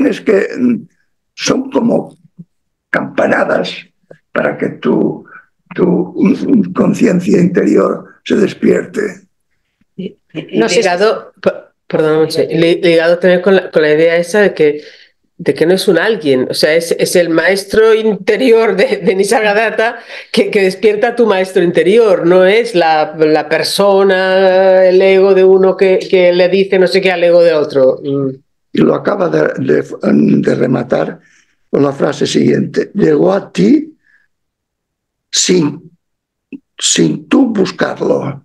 Son como campanadas para que tu conciencia interior se despierte. Ligado también con la idea esa de que de que no es un alguien, o sea, es el maestro interior de Nisargadatta que despierta a tu maestro interior, no es la persona, el ego de uno que le dice no sé qué al ego de otro. Y lo acaba de rematar con la frase siguiente: llegó a ti sin tú buscarlo.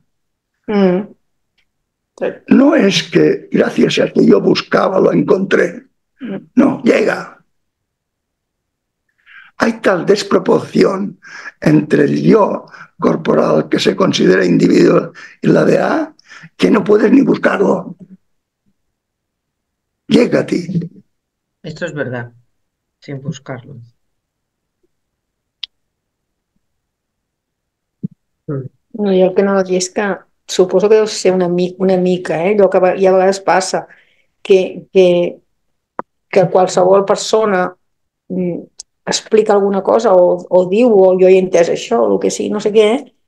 No es que gracias a que yo buscaba lo encontré. No, llega. Hay tal desproporción entre el yo corporal que se considera individuo y la de A que no puedes ni buscarlo. Llega a ti. Esto es verdad, sin buscarlo. No, jo el que no dir és que suposo que deu ser una mica, allò que ja a vegades passa, que qualsevol persona explica alguna cosa o diu o jo he entès això o el que sigui, no sé què,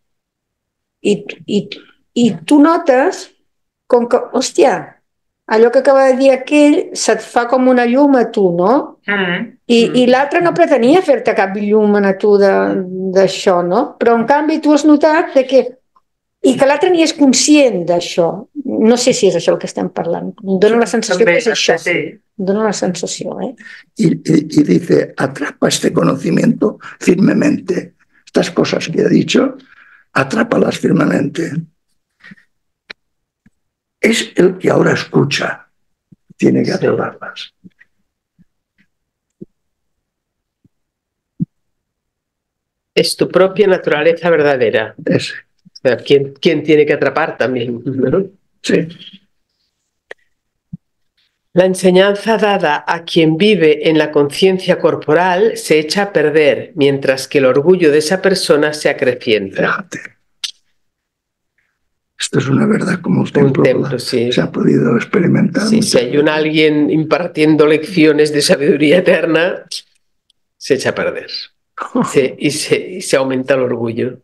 i tu notes com que, hòstia, allò que acaba de dir aquell se't fa com una llum a tu, no? I l'altre no pretenia fer-te cap llum a tu d'això, no? Però en canvi tu has notat que i que l'altre ni és conscient d'això. No sé si és això el que estem parlant. Em dóna la sensació que és això. Em dóna la sensació, Y dice, atrapa este conocimiento firmemente. Estas cosas que ha dicho, atrápalas firmemente. Es el que ahora escucha. Tiene que atraparlas. Es tu propia naturaleza verdadera. Ese. O sea, ¿quién tiene que atrapar también, ¿no? Sí. La enseñanza dada a quien vive en la conciencia corporal se echa a perder, mientras que el orgullo de esa persona se acrecienta. Fíjate. Esto es una verdad como un templo sí. Se ha podido experimentar. Sí, si hay alguien impartiendo lecciones de sabiduría eterna, se echa a perder. Y se aumenta el orgullo.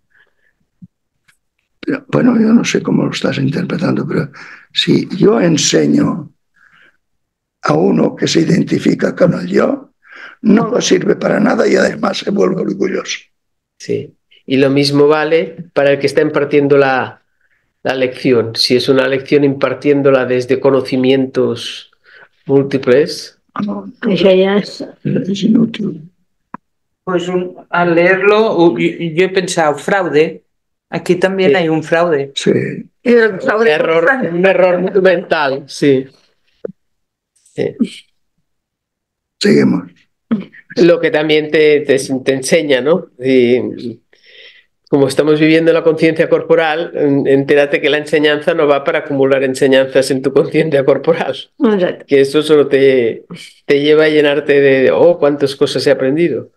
Pero, bueno, yo no sé cómo lo estás interpretando, pero si yo enseño a uno que se identifica con el yo, no lo sirve para nada y además se vuelve orgulloso. Sí, y lo mismo vale para el que está impartiendo la lección. Si es una lección impartiéndola desde conocimientos múltiples, això ja és... Es inútil. Pues al leerlo, yo he pensado, fraude. Aquí también hay un fraude. Sí. Un error mental, sí. Seguimos. Lo que también te enseña, ¿no? Y como estamos viviendo la conciencia corporal, entérate que la enseñanza no va para acumular enseñanzas en tu conciencia corporal. Exacte. Que eso solo te lleva a llenarte de, cuántas cosas he aprendido.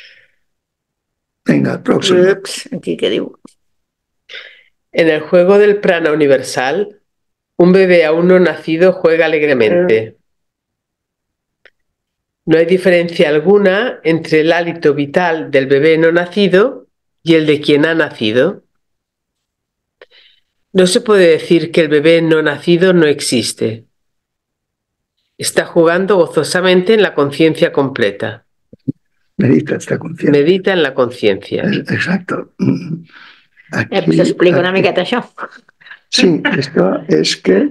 Venga, próximo. Aquí què diu? En el juego del prana universal, un bebé aún no nacido juega alegremente. No hay diferencia alguna entre el hálito vital del bebé no nacido y el de quien ha nacido. No se puede decir que el bebé no nacido no existe. Está jugando gozosamente en la conciencia completa. Medita esta conciencia. Medita en la conciencia. Exacto. Aquí, Pues explica una miqueta això. Sí, esto es que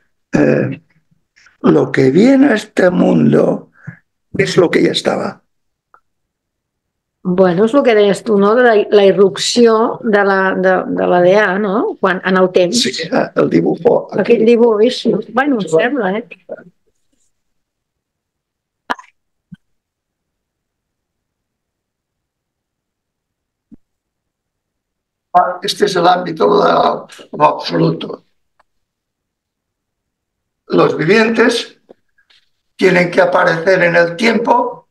lo que viene a este mundo es lo que ya estaba. Bueno, és el que deies tu, no? De la irrupció de la DA, no? Quan, en el temps. Sí, el dibujo. Aquí. Aquell dibuix. Bueno, em sembla, Este es el ámbito de lo absoluto. Los vivientes tienen que aparecer en el tiempo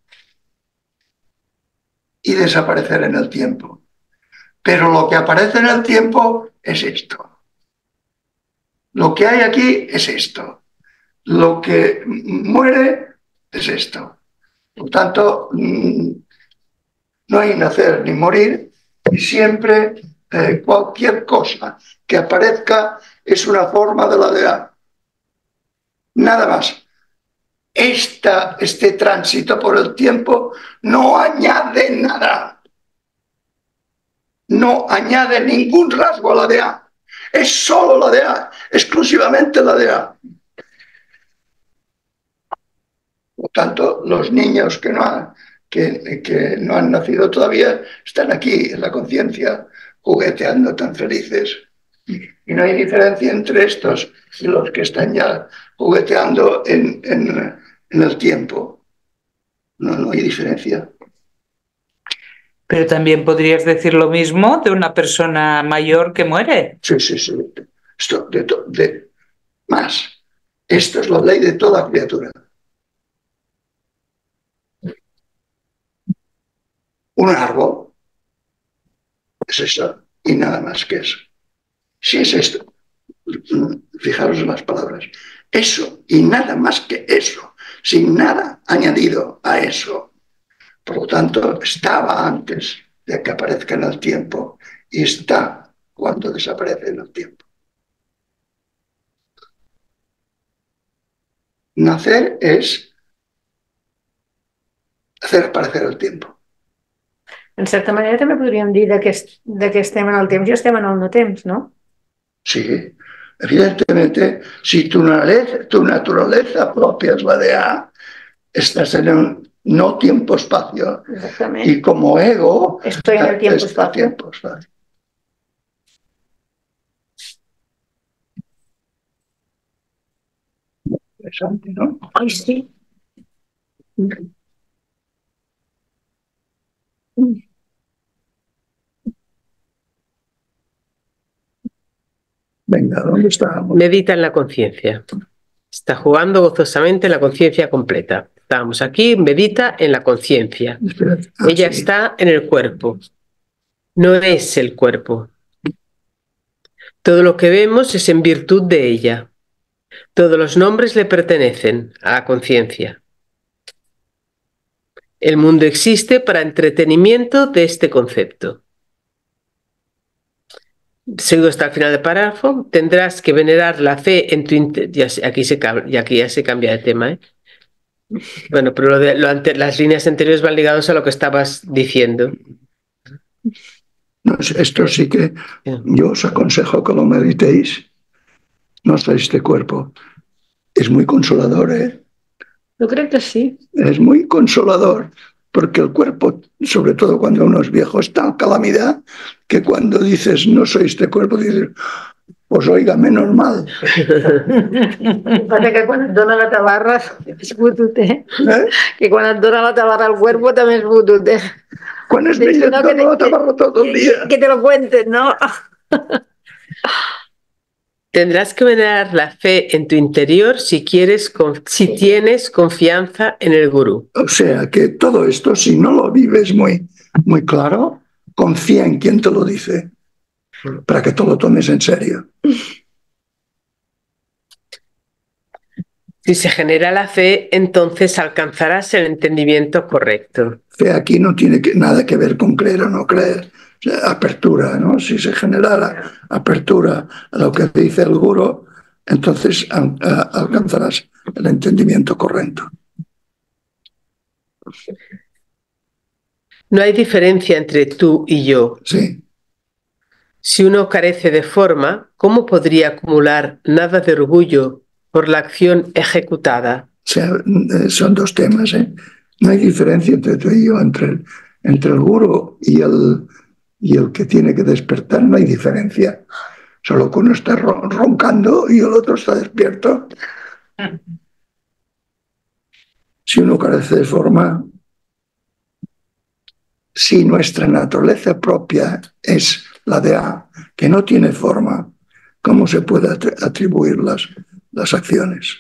y desaparecer en el tiempo. Pero lo que aparece en el tiempo es esto. Lo que hay aquí es esto. Lo que muere es esto. Por tanto, no hay nacer ni morir y siempre cualquier cosa que aparezca es una forma de la DA. Nada más. este tránsito por el tiempo no añade nada. No añade ningún rasgo a la DA. Es solo la DA, exclusivamente la DA. Por tanto, los niños que no han nacido todavía están aquí en la conciencia, jugueteando tan felices. Y no hay diferencia entre estos y los que están ya jugueteando en el tiempo. No hay diferencia. Pero también podrías decir lo mismo de una persona mayor que muere. Sí. Esto más. Esto es la ley de toda criatura. Un árbol es eso y nada más que eso. Si es esto, fijaros en las palabras, eso y nada más que eso, sin nada añadido a eso. Por lo tanto, estaba antes de que aparezca en el tiempo y está cuando desaparece en el tiempo. Nacer es hacer aparecer el tiempo. En certa manera també podríem dir que estem en el temps i estem en el no temps, ¿no? Sí, evidentemente, si tu naturaleza propia es la de A, estás en un no tiempo-espacio. Exactamente. Y como ego, estoy en el tiempo-espacio. Interesante, ¿no? Ay, sí. Venga, ¿dónde estábamos? Medita en la conciencia. Está jugando gozosamente en la conciencia completa. Estábamos aquí, medita en la conciencia. Ella sí. está en el cuerpo. No es el cuerpo. Todo lo que vemos es en virtud de ella. Todos los nombres le pertenecen a la conciencia. El mundo existe para entretenimiento de este concepto. Sigo hasta el final del párrafo. Tendrás que venerar la fe en tu interior. Aquí ya se cambia de tema, ¿eh? Bueno, pero las líneas anteriores van ligadas a lo que estabas diciendo. No, esto sí que yo os aconsejo que lo meditéis. No sois este cuerpo. Es muy consolador, ¿eh? Yo creo que sí. Es muy consolador, porque el cuerpo, sobre todo cuando uno es viejo, es tan calamidad que cuando dices no soy este cuerpo, dices, pues oiga, menos mal. Pasa que quan et dona la tabarra és fotut, eh? Que quan et dona la tabarra al cuerpo també és fotut, eh? Quan és vell et dona la tabarra tot el dia. Que te lo cuenten, ¿no? Tendrás que venerar la fe en tu interior si tienes confianza en el gurú. O sea, que todo esto, si no lo vives muy claro, confía en quien te lo dice, para que te lo tomes en serio. Si se genera la fe, entonces alcanzarás el entendimiento correcto. Fe aquí no tiene nada que ver con creer o no creer. O sea, apertura, ¿no? Si se generara apertura a lo que dice el gurú, entonces alcanzarás el entendimiento correcto. No hay diferencia entre tú y yo. Sí. Si uno carece de forma, ¿cómo podría acumular nada de orgullo por la acción ejecutada? O sea, son dos temas, ¿eh? No hay diferencia entre tú y yo, entre el gurú y el que tiene que despertar, no hay diferencia. Solo que uno está roncando y el otro está despierto. Si uno carece de forma, si nuestra naturaleza propia es la de A, que no tiene forma, ¿cómo se puede atribuir las acciones?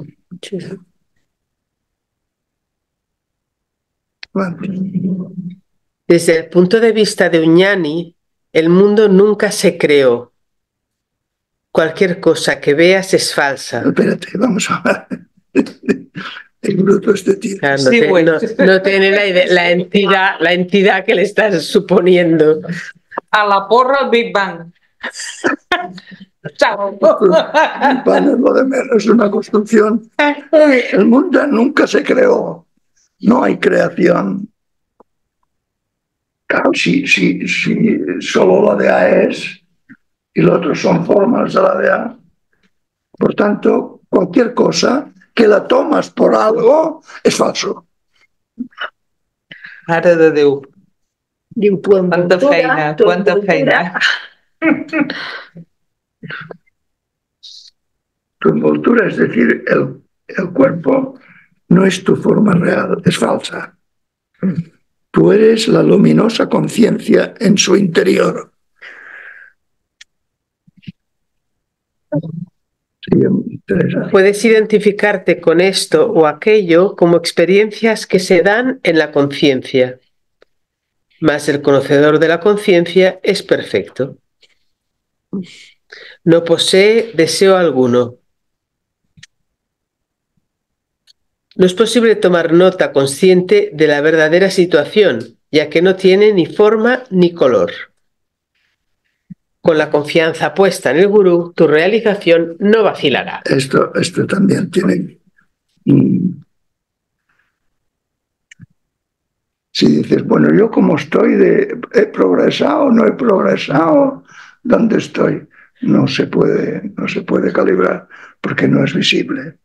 Bueno. Desde el punto de vista de Uñani, el mundo nunca se creó. Cualquier cosa que veas es falsa. Espérate, vamos a ver. El bruto este tío. Claro, Sí, bueno. no tiene la entidad que le estás suponiendo. A la porra el Big Bang. Chao. El pan es lo de menos, es una construcción. El mundo nunca se creó, no hay creación. Claro, si solo la de A es y los otros son formas de la de A, por tanto, cualquier cosa que la tomas por algo es falso. Mare de Déu. Diu, tu Quanta feina, quanta feina. Tu envoltura, es decir, el cuerpo, no es tu forma real, es falsa. Tú eres la luminosa conciencia en su interior. Sí, interesante. Puedes identificarte con esto o aquello como experiencias que se dan en la conciencia. Mas el conocedor de la conciencia es perfecto. No posee deseo alguno. No es posible tomar nota consciente de la verdadera situación, ya que no tiene ni forma ni color. Con la confianza puesta en el gurú, tu realización no vacilará. Esto también tiene... Si dices, bueno, yo como estoy, ¿he progresado, no he progresado? ¿Dónde estoy? No se puede calibrar porque no es visible.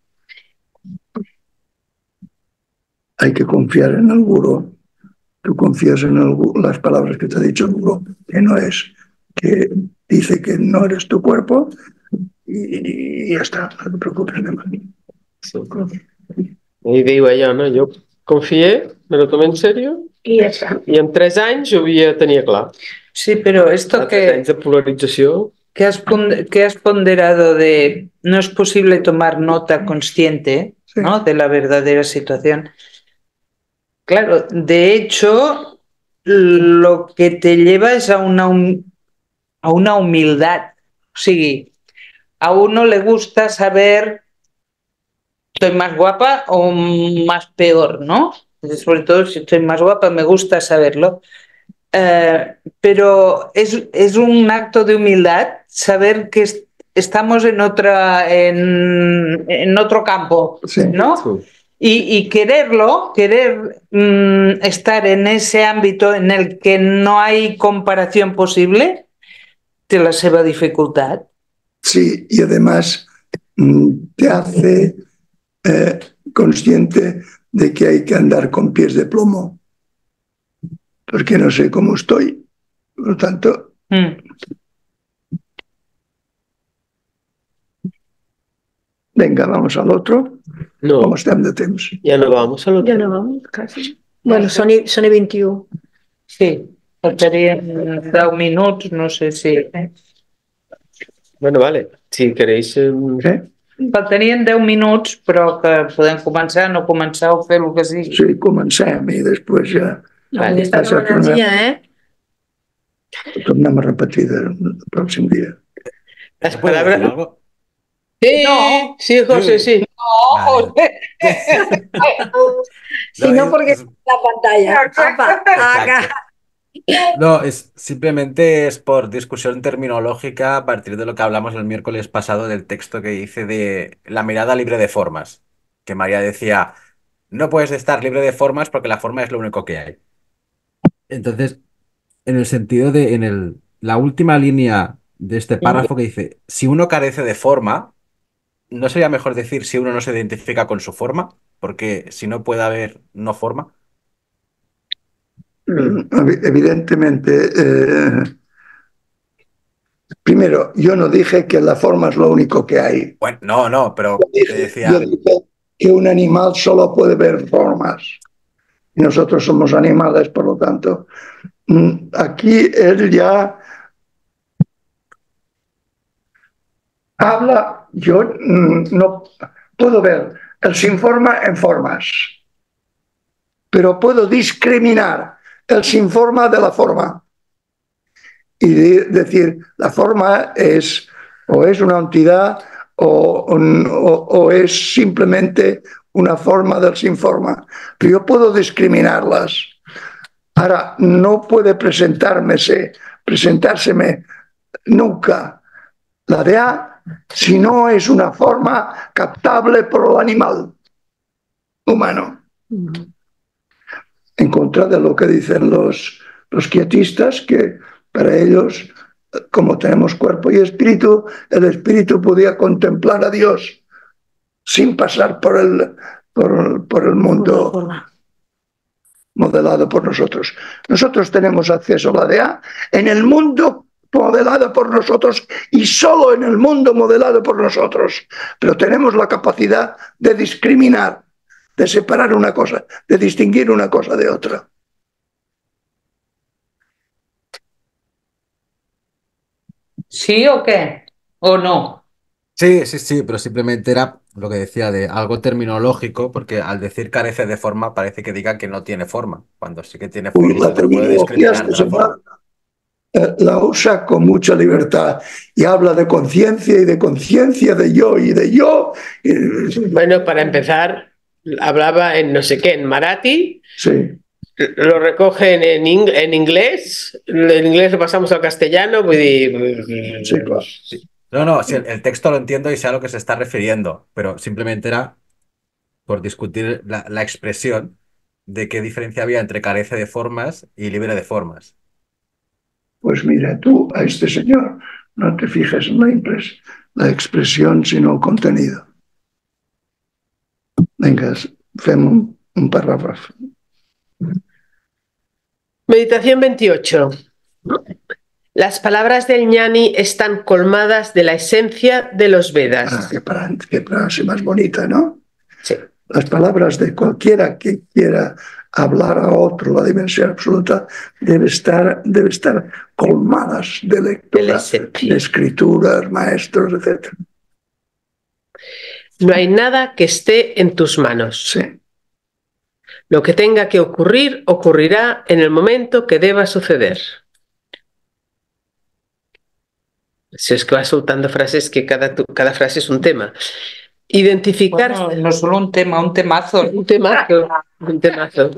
Hay que confiar en el gurú. Tú confías en las palabras que te ha dicho el gurú, que no es, que dice que no eres tu cuerpo y ya está, no te preocupes de más. Sí. Y digo allò, no? Jo confié, me lo tomé en serio I ja està. i en 3 anys ho tenia clar. Sí, pero esto 3 anys de polarització. que has ponderado de no es posible tomar nota consciente, Sí. ¿no?, de la verdadera situación. Claro, de hecho, lo que te lleva es a una humildad. O sea, a uno le gusta saber, ¿estoy más guapa o más peor, no? Sobre todo si estoy más guapa, me gusta saberlo. Pero es un acto de humildad saber que estamos en otro campo, Sí. ¿no? Y querer estar en ese ámbito en el que no hay comparación posible, te la seva dificultad. Sí, y además te hace consciente de que hay que andar con pies de plomo, porque no sé cómo estoy. Por lo tanto, venga, vamos al otro. No, ¿Cómo estem de temps? ja no vamos al otro. Ja no vamos, quasi. Bueno, són i 21. Sí, faltarien 10 minuts, no sé si... Bueno, vale, si queréis... ¿Qué? Faltarien 10 minuts, però que podem començar, no començar o fer el que sigui. Sí, comencem i després ja Avui està amb energia, tornem a repetir el pròxim dia. Las ¿Puedo palabras... decir algo? Sí, No. sí, José, sí. No, Si no, porque es- la pantalla. Apa, acá. Exacto. No, simplemente es por discusión terminológica a partir de lo que hablamos el miércoles pasado del texto que hice de la mirada libre de formas, que María decía, no puedes estar libre de formas porque la forma es lo único que hay. Entonces, en el sentido de, la última línea de este párrafo que dice, si uno carece de forma, ¿no sería mejor decir si uno no se identifica con su forma? Porque si no puede haber no forma. Evidentemente, primero, yo no dije que la forma es lo único que hay. Bueno, no, pero Yo te dije decía, que un animal solo puede ver formas. Y nosotros somos animales, por lo tanto, aquí él ya habla, yo no puedo ver el sin forma en formas, pero puedo discriminar el sin forma de la forma y decir, la forma es o es una entidad o es simplemente una forma del sin forma, pero yo puedo discriminarlas. Ahora, no puede presentárseme nunca la de A si no es una forma captable por el animal humano. En contra de lo que dicen los quietistas, que para ellos, como tenemos cuerpo y espíritu, el espíritu podía contemplar a Dios sin pasar por el mundo modelado por nosotros. Nosotros tenemos acceso a la de A en el mundo modelado por nosotros y solo en el mundo modelado por nosotros. Pero tenemos la capacidad de discriminar, de separar una cosa, de distinguir una cosa de otra. ¿Sí o qué? ¿O no? Sí, pero simplemente era lo que decía de algo terminológico, porque al decir carece de forma parece que diga que no tiene forma, cuando sí que tiene forma. La terminología la usa con mucha libertad y habla de conciencia y de conciencia, de yo y de yo. Bueno, para empezar, hablaba en no sé qué, en marathi. Sí. Lo recogen en inglés, en inglés lo pasamos al castellano. Sí, claro. Sí. No, sí, el texto lo entiendo y sé a lo que se está refiriendo, pero simplemente era por discutir la expresión de qué diferencia había entre carece de formas y libre de formas. Pues mira, tú a este señor no te fijes en la expresión, sino el contenido. Venga, fem un párrafo. Meditación 28. Las palabras del ñani están colmadas de la esencia de los Vedas. Qué frase más bonita, ¿no? Sí. Las palabras de cualquiera que quiera hablar a otro la dimensión absoluta debe estar colmadas de lectura, de escrituras, maestros, etc. No hay nada que esté en tus manos. Sí. Lo que tenga que ocurrir, ocurrirá en el momento que deba suceder. Si es que va soltando frases que cada frase es un tema. Identificar... Bueno, no solo un tema, un temazo. Un temazo. Un temazo.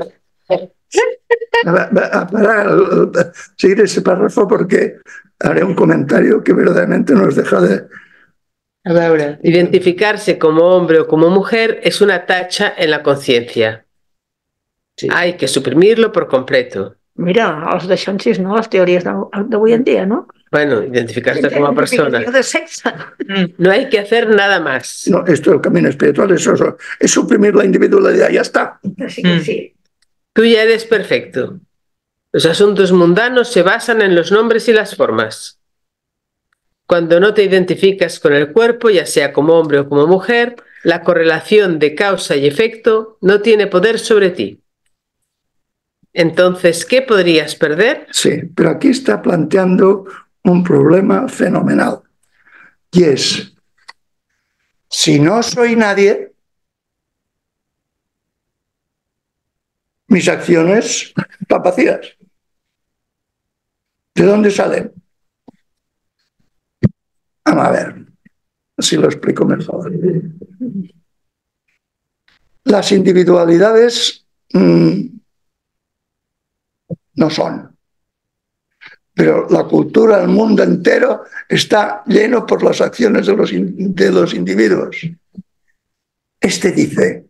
Para seguir ese párrafo porque haré un comentario que verdaderamente nos deja de... Ahora, identificarse como hombre o como mujer es una tacha en la conciencia. Sí. Hay que suprimirlo por completo. Mira, els deixonsis, no? Les teories d'avui en dia, ¿no? Bueno, identificarse como persona. De sexo. No hay que hacer nada más. No, esto el camino espiritual es suprimir la individualidad, ya está. Sí. Tú ya eres perfecto. Los asuntos mundanos se basan en los nombres y las formas. Cuando no te identificas con el cuerpo, ya sea como hombre o como mujer, la correlación de causa y efecto no tiene poder sobre ti. Entonces, ¿qué podrías perder? Sí, pero aquí está planteando un problema fenomenal. Y es, si no soy nadie, mis acciones están vacías. ¿De dónde salen? Vamos a ver, así lo explico mejor. Las individualidades no son. Pero la cultura, el mundo entero está lleno por las acciones de los individuos. Este dice,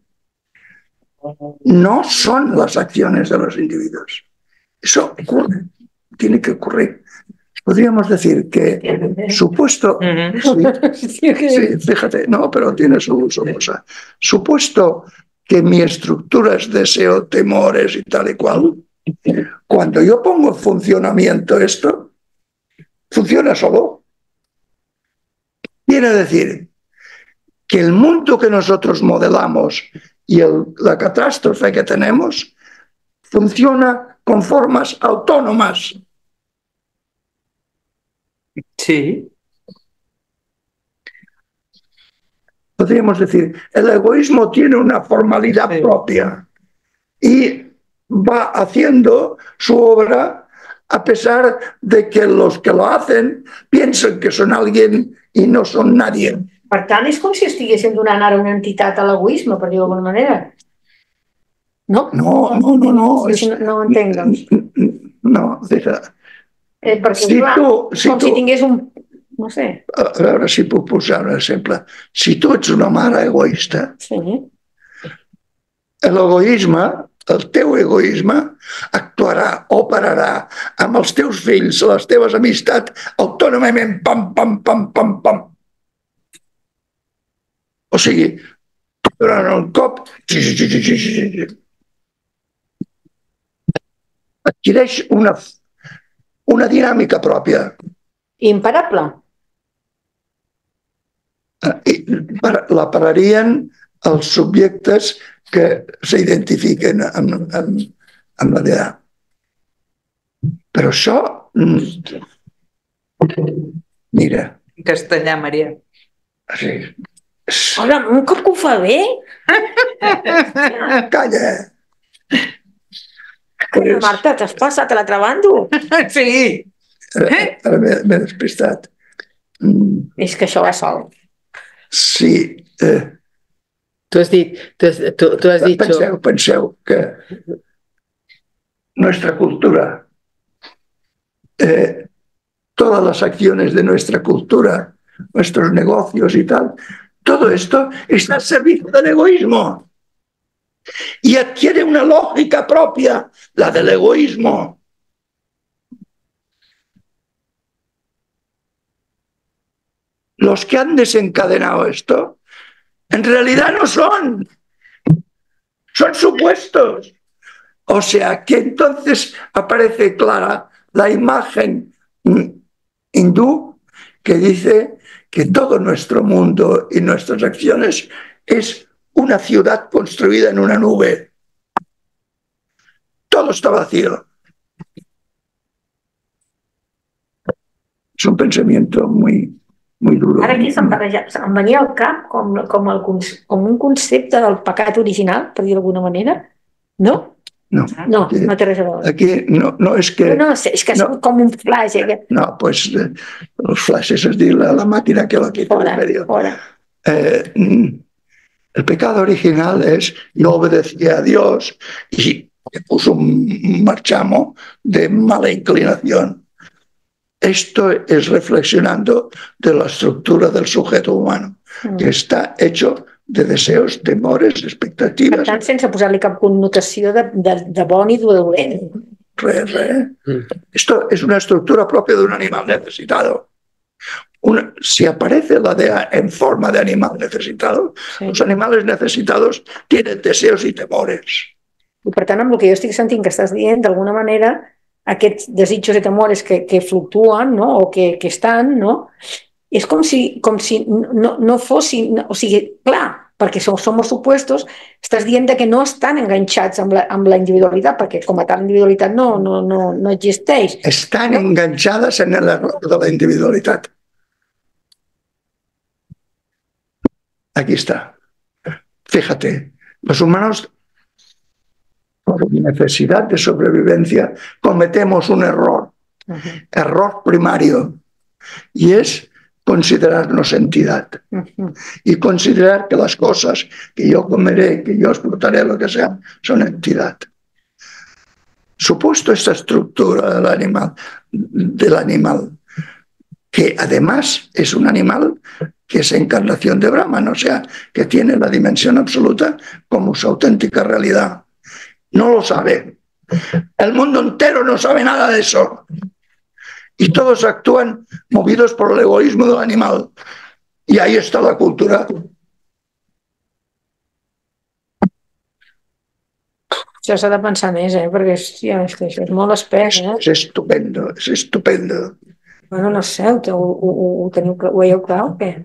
no son las acciones de los individuos. Eso ocurre, tiene que ocurrir. Podríamos decir que supuesto... Sí, fíjate, no, pero tiene su cosa. Supuesto que mi estructura es deseo, temores y tal y cual, cuando yo pongo en funcionamiento esto, funciona solo. Quiere decir que el mundo que nosotros modelamos y la catástrofe que tenemos funciona con formas autónomas. Sí. Podríamos decir, el egoísmo tiene una formalidad propia y va haciendo su obra a pesar de que los que lo hacen piensen que son alguien y no son nadie. Per tant, és com si estiguéssim donant ara una entitat a l'egoisme, per dir-ho d'alguna manera. No? No. No entenc, doncs. No, deja. Perquè, clar, com si tingués un no sé. A veure si puc posar un exemple. Si tu ets una mare egoista, Sí. l'egoisme, el teu egoisme, actuarà, operarà amb els teus fills, les teves amistats, autònomament, pam, pam, pam, pam, pam. O sigui, durant un cop adquireix una dinàmica pròpia. Imparable. I la pararien els subjectes que s'identifiquen amb la DA. Però això, mira. En castellà, Maria. Sí. Hola, un cop que ho fa bé. Calla. Marta, t'has passat a l'altre bando? Sí. Ara m'he despistat. És que això va sol. Sí. Tú has dicho... Penseu que nuestra cultura, todas las acciones de nuestra cultura, nuestros negocios y tal, todo esto está al servicio del egoísmo y adquiere una lógica propia, la del egoísmo. Los que han desencadenado esto, en realidad no son supuestos. O sea que entonces aparece clara la imagen hindú que dice que todo nuestro mundo y nuestras acciones es una ciudad construida en una nube. Todo está vacío. Es un pensamiento muy duro. Ara aquí em venia al cap com un concepte del pecat original, per dir-ho d'alguna manera, no? No té res a veure. Aquí no es que... No, és que és com un flash. No, pues los flashes es decir, la máquina que lo quita del medio. El pecado original es yo obedecí a Dios y me puso un marchamo de mala inclinación. Esto es reflexionando de la estructura del sujeto humano, que está hecho de deseos, temores, expectativas. Per tant, sense posar-li cap connotació de bon i de dolent. Esto es una estructura propia de un animal necesitado. Si aparece la DEA en forma de animal necesitado, los animales necesitados tienen deseos y temores. I per tant, amb el que jo estic sentint que estàs dient, d'alguna manera, aquests desitjos i temores que fluctuen, no? O que estan, no? És com si no fossin... O sigui, clar, perquè som opuestos, estàs dient que no estan enganxats amb la individualitat, perquè com a tal individualitat no existeix. Están enganchadas en el error de la individualidad. Aquí está. Fíjate, los humanos, por necesidad de sobrevivencia, cometemos un error, error primario, y es considerarnos entidad y considerar que las cosas que yo comeré, que yo explotaré, lo que sea, son entidad. Supuesto esta estructura del animal, que además es un animal que es encarnación de Brahman, o sea, que tiene la dimensión absoluta como su auténtica realidad. No lo sabe. El mundo entero no sabe nada de eso. Y todos actúan movidos por el egoísmo del animal. Y ahí está la cultura. Això s'ha de pensar més, perquè és que això és molt espès. Es estupendo, es estupendo. Bueno, no sé, ho veieu clar o què?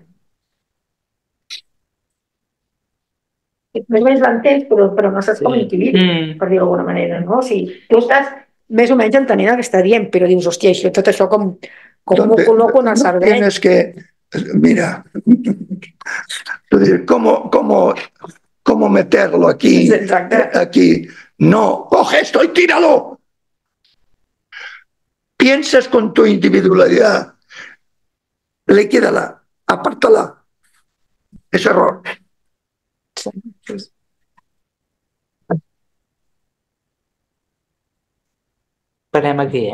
Més o menys l'entens, però no saps com intuir-ho, per dir-ho d'alguna manera, no? O sigui, tu estàs més o menys entenent el que està dient, però dius, hòstia, tot això com ho col·loco en el cervell. Tienes que, mira, ¿cómo meterlo aquí? Aquí. No, coge esto y tíralo. Piensas con tu individualidad, liquídala, apártala. Es error. Parem aquí,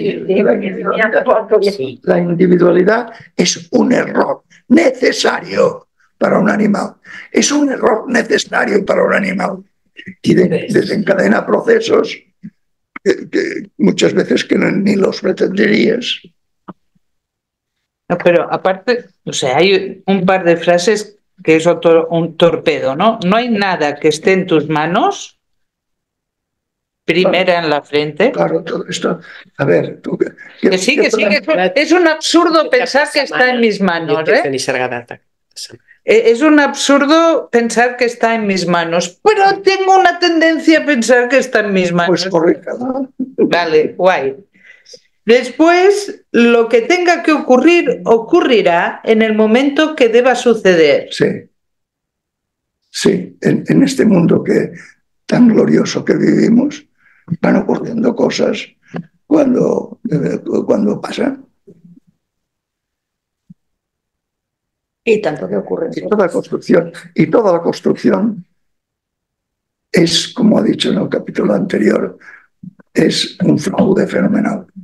La individualidad es un error necesario para un animal. Es un error necesario para un animal. Y desencadena procesos que muchas veces que ni los pretenderías. No, pero aparte, o sea, hay un par de frases que es un torpedo, ¿no? No hay nada que esté en tus manos. Primera en la frente. Claro, todo esto. A ver, tú. Que sí, es un absurdo pensar que está en mis manos, Es un absurdo pensar que está en mis manos, pero tengo una tendencia a pensar que está en mis manos. Pues correcto. Vale, guay. Después, lo que tenga que ocurrir, ocurrirá en el momento que deba suceder. Sí. Sí, en este mundo tan glorioso que vivimos, van ocurriendo cosas cuando pasan. Y tanto que ocurre. Y toda la construcción es, como ha dicho en el capítulo anterior, es un fraude fenomenal.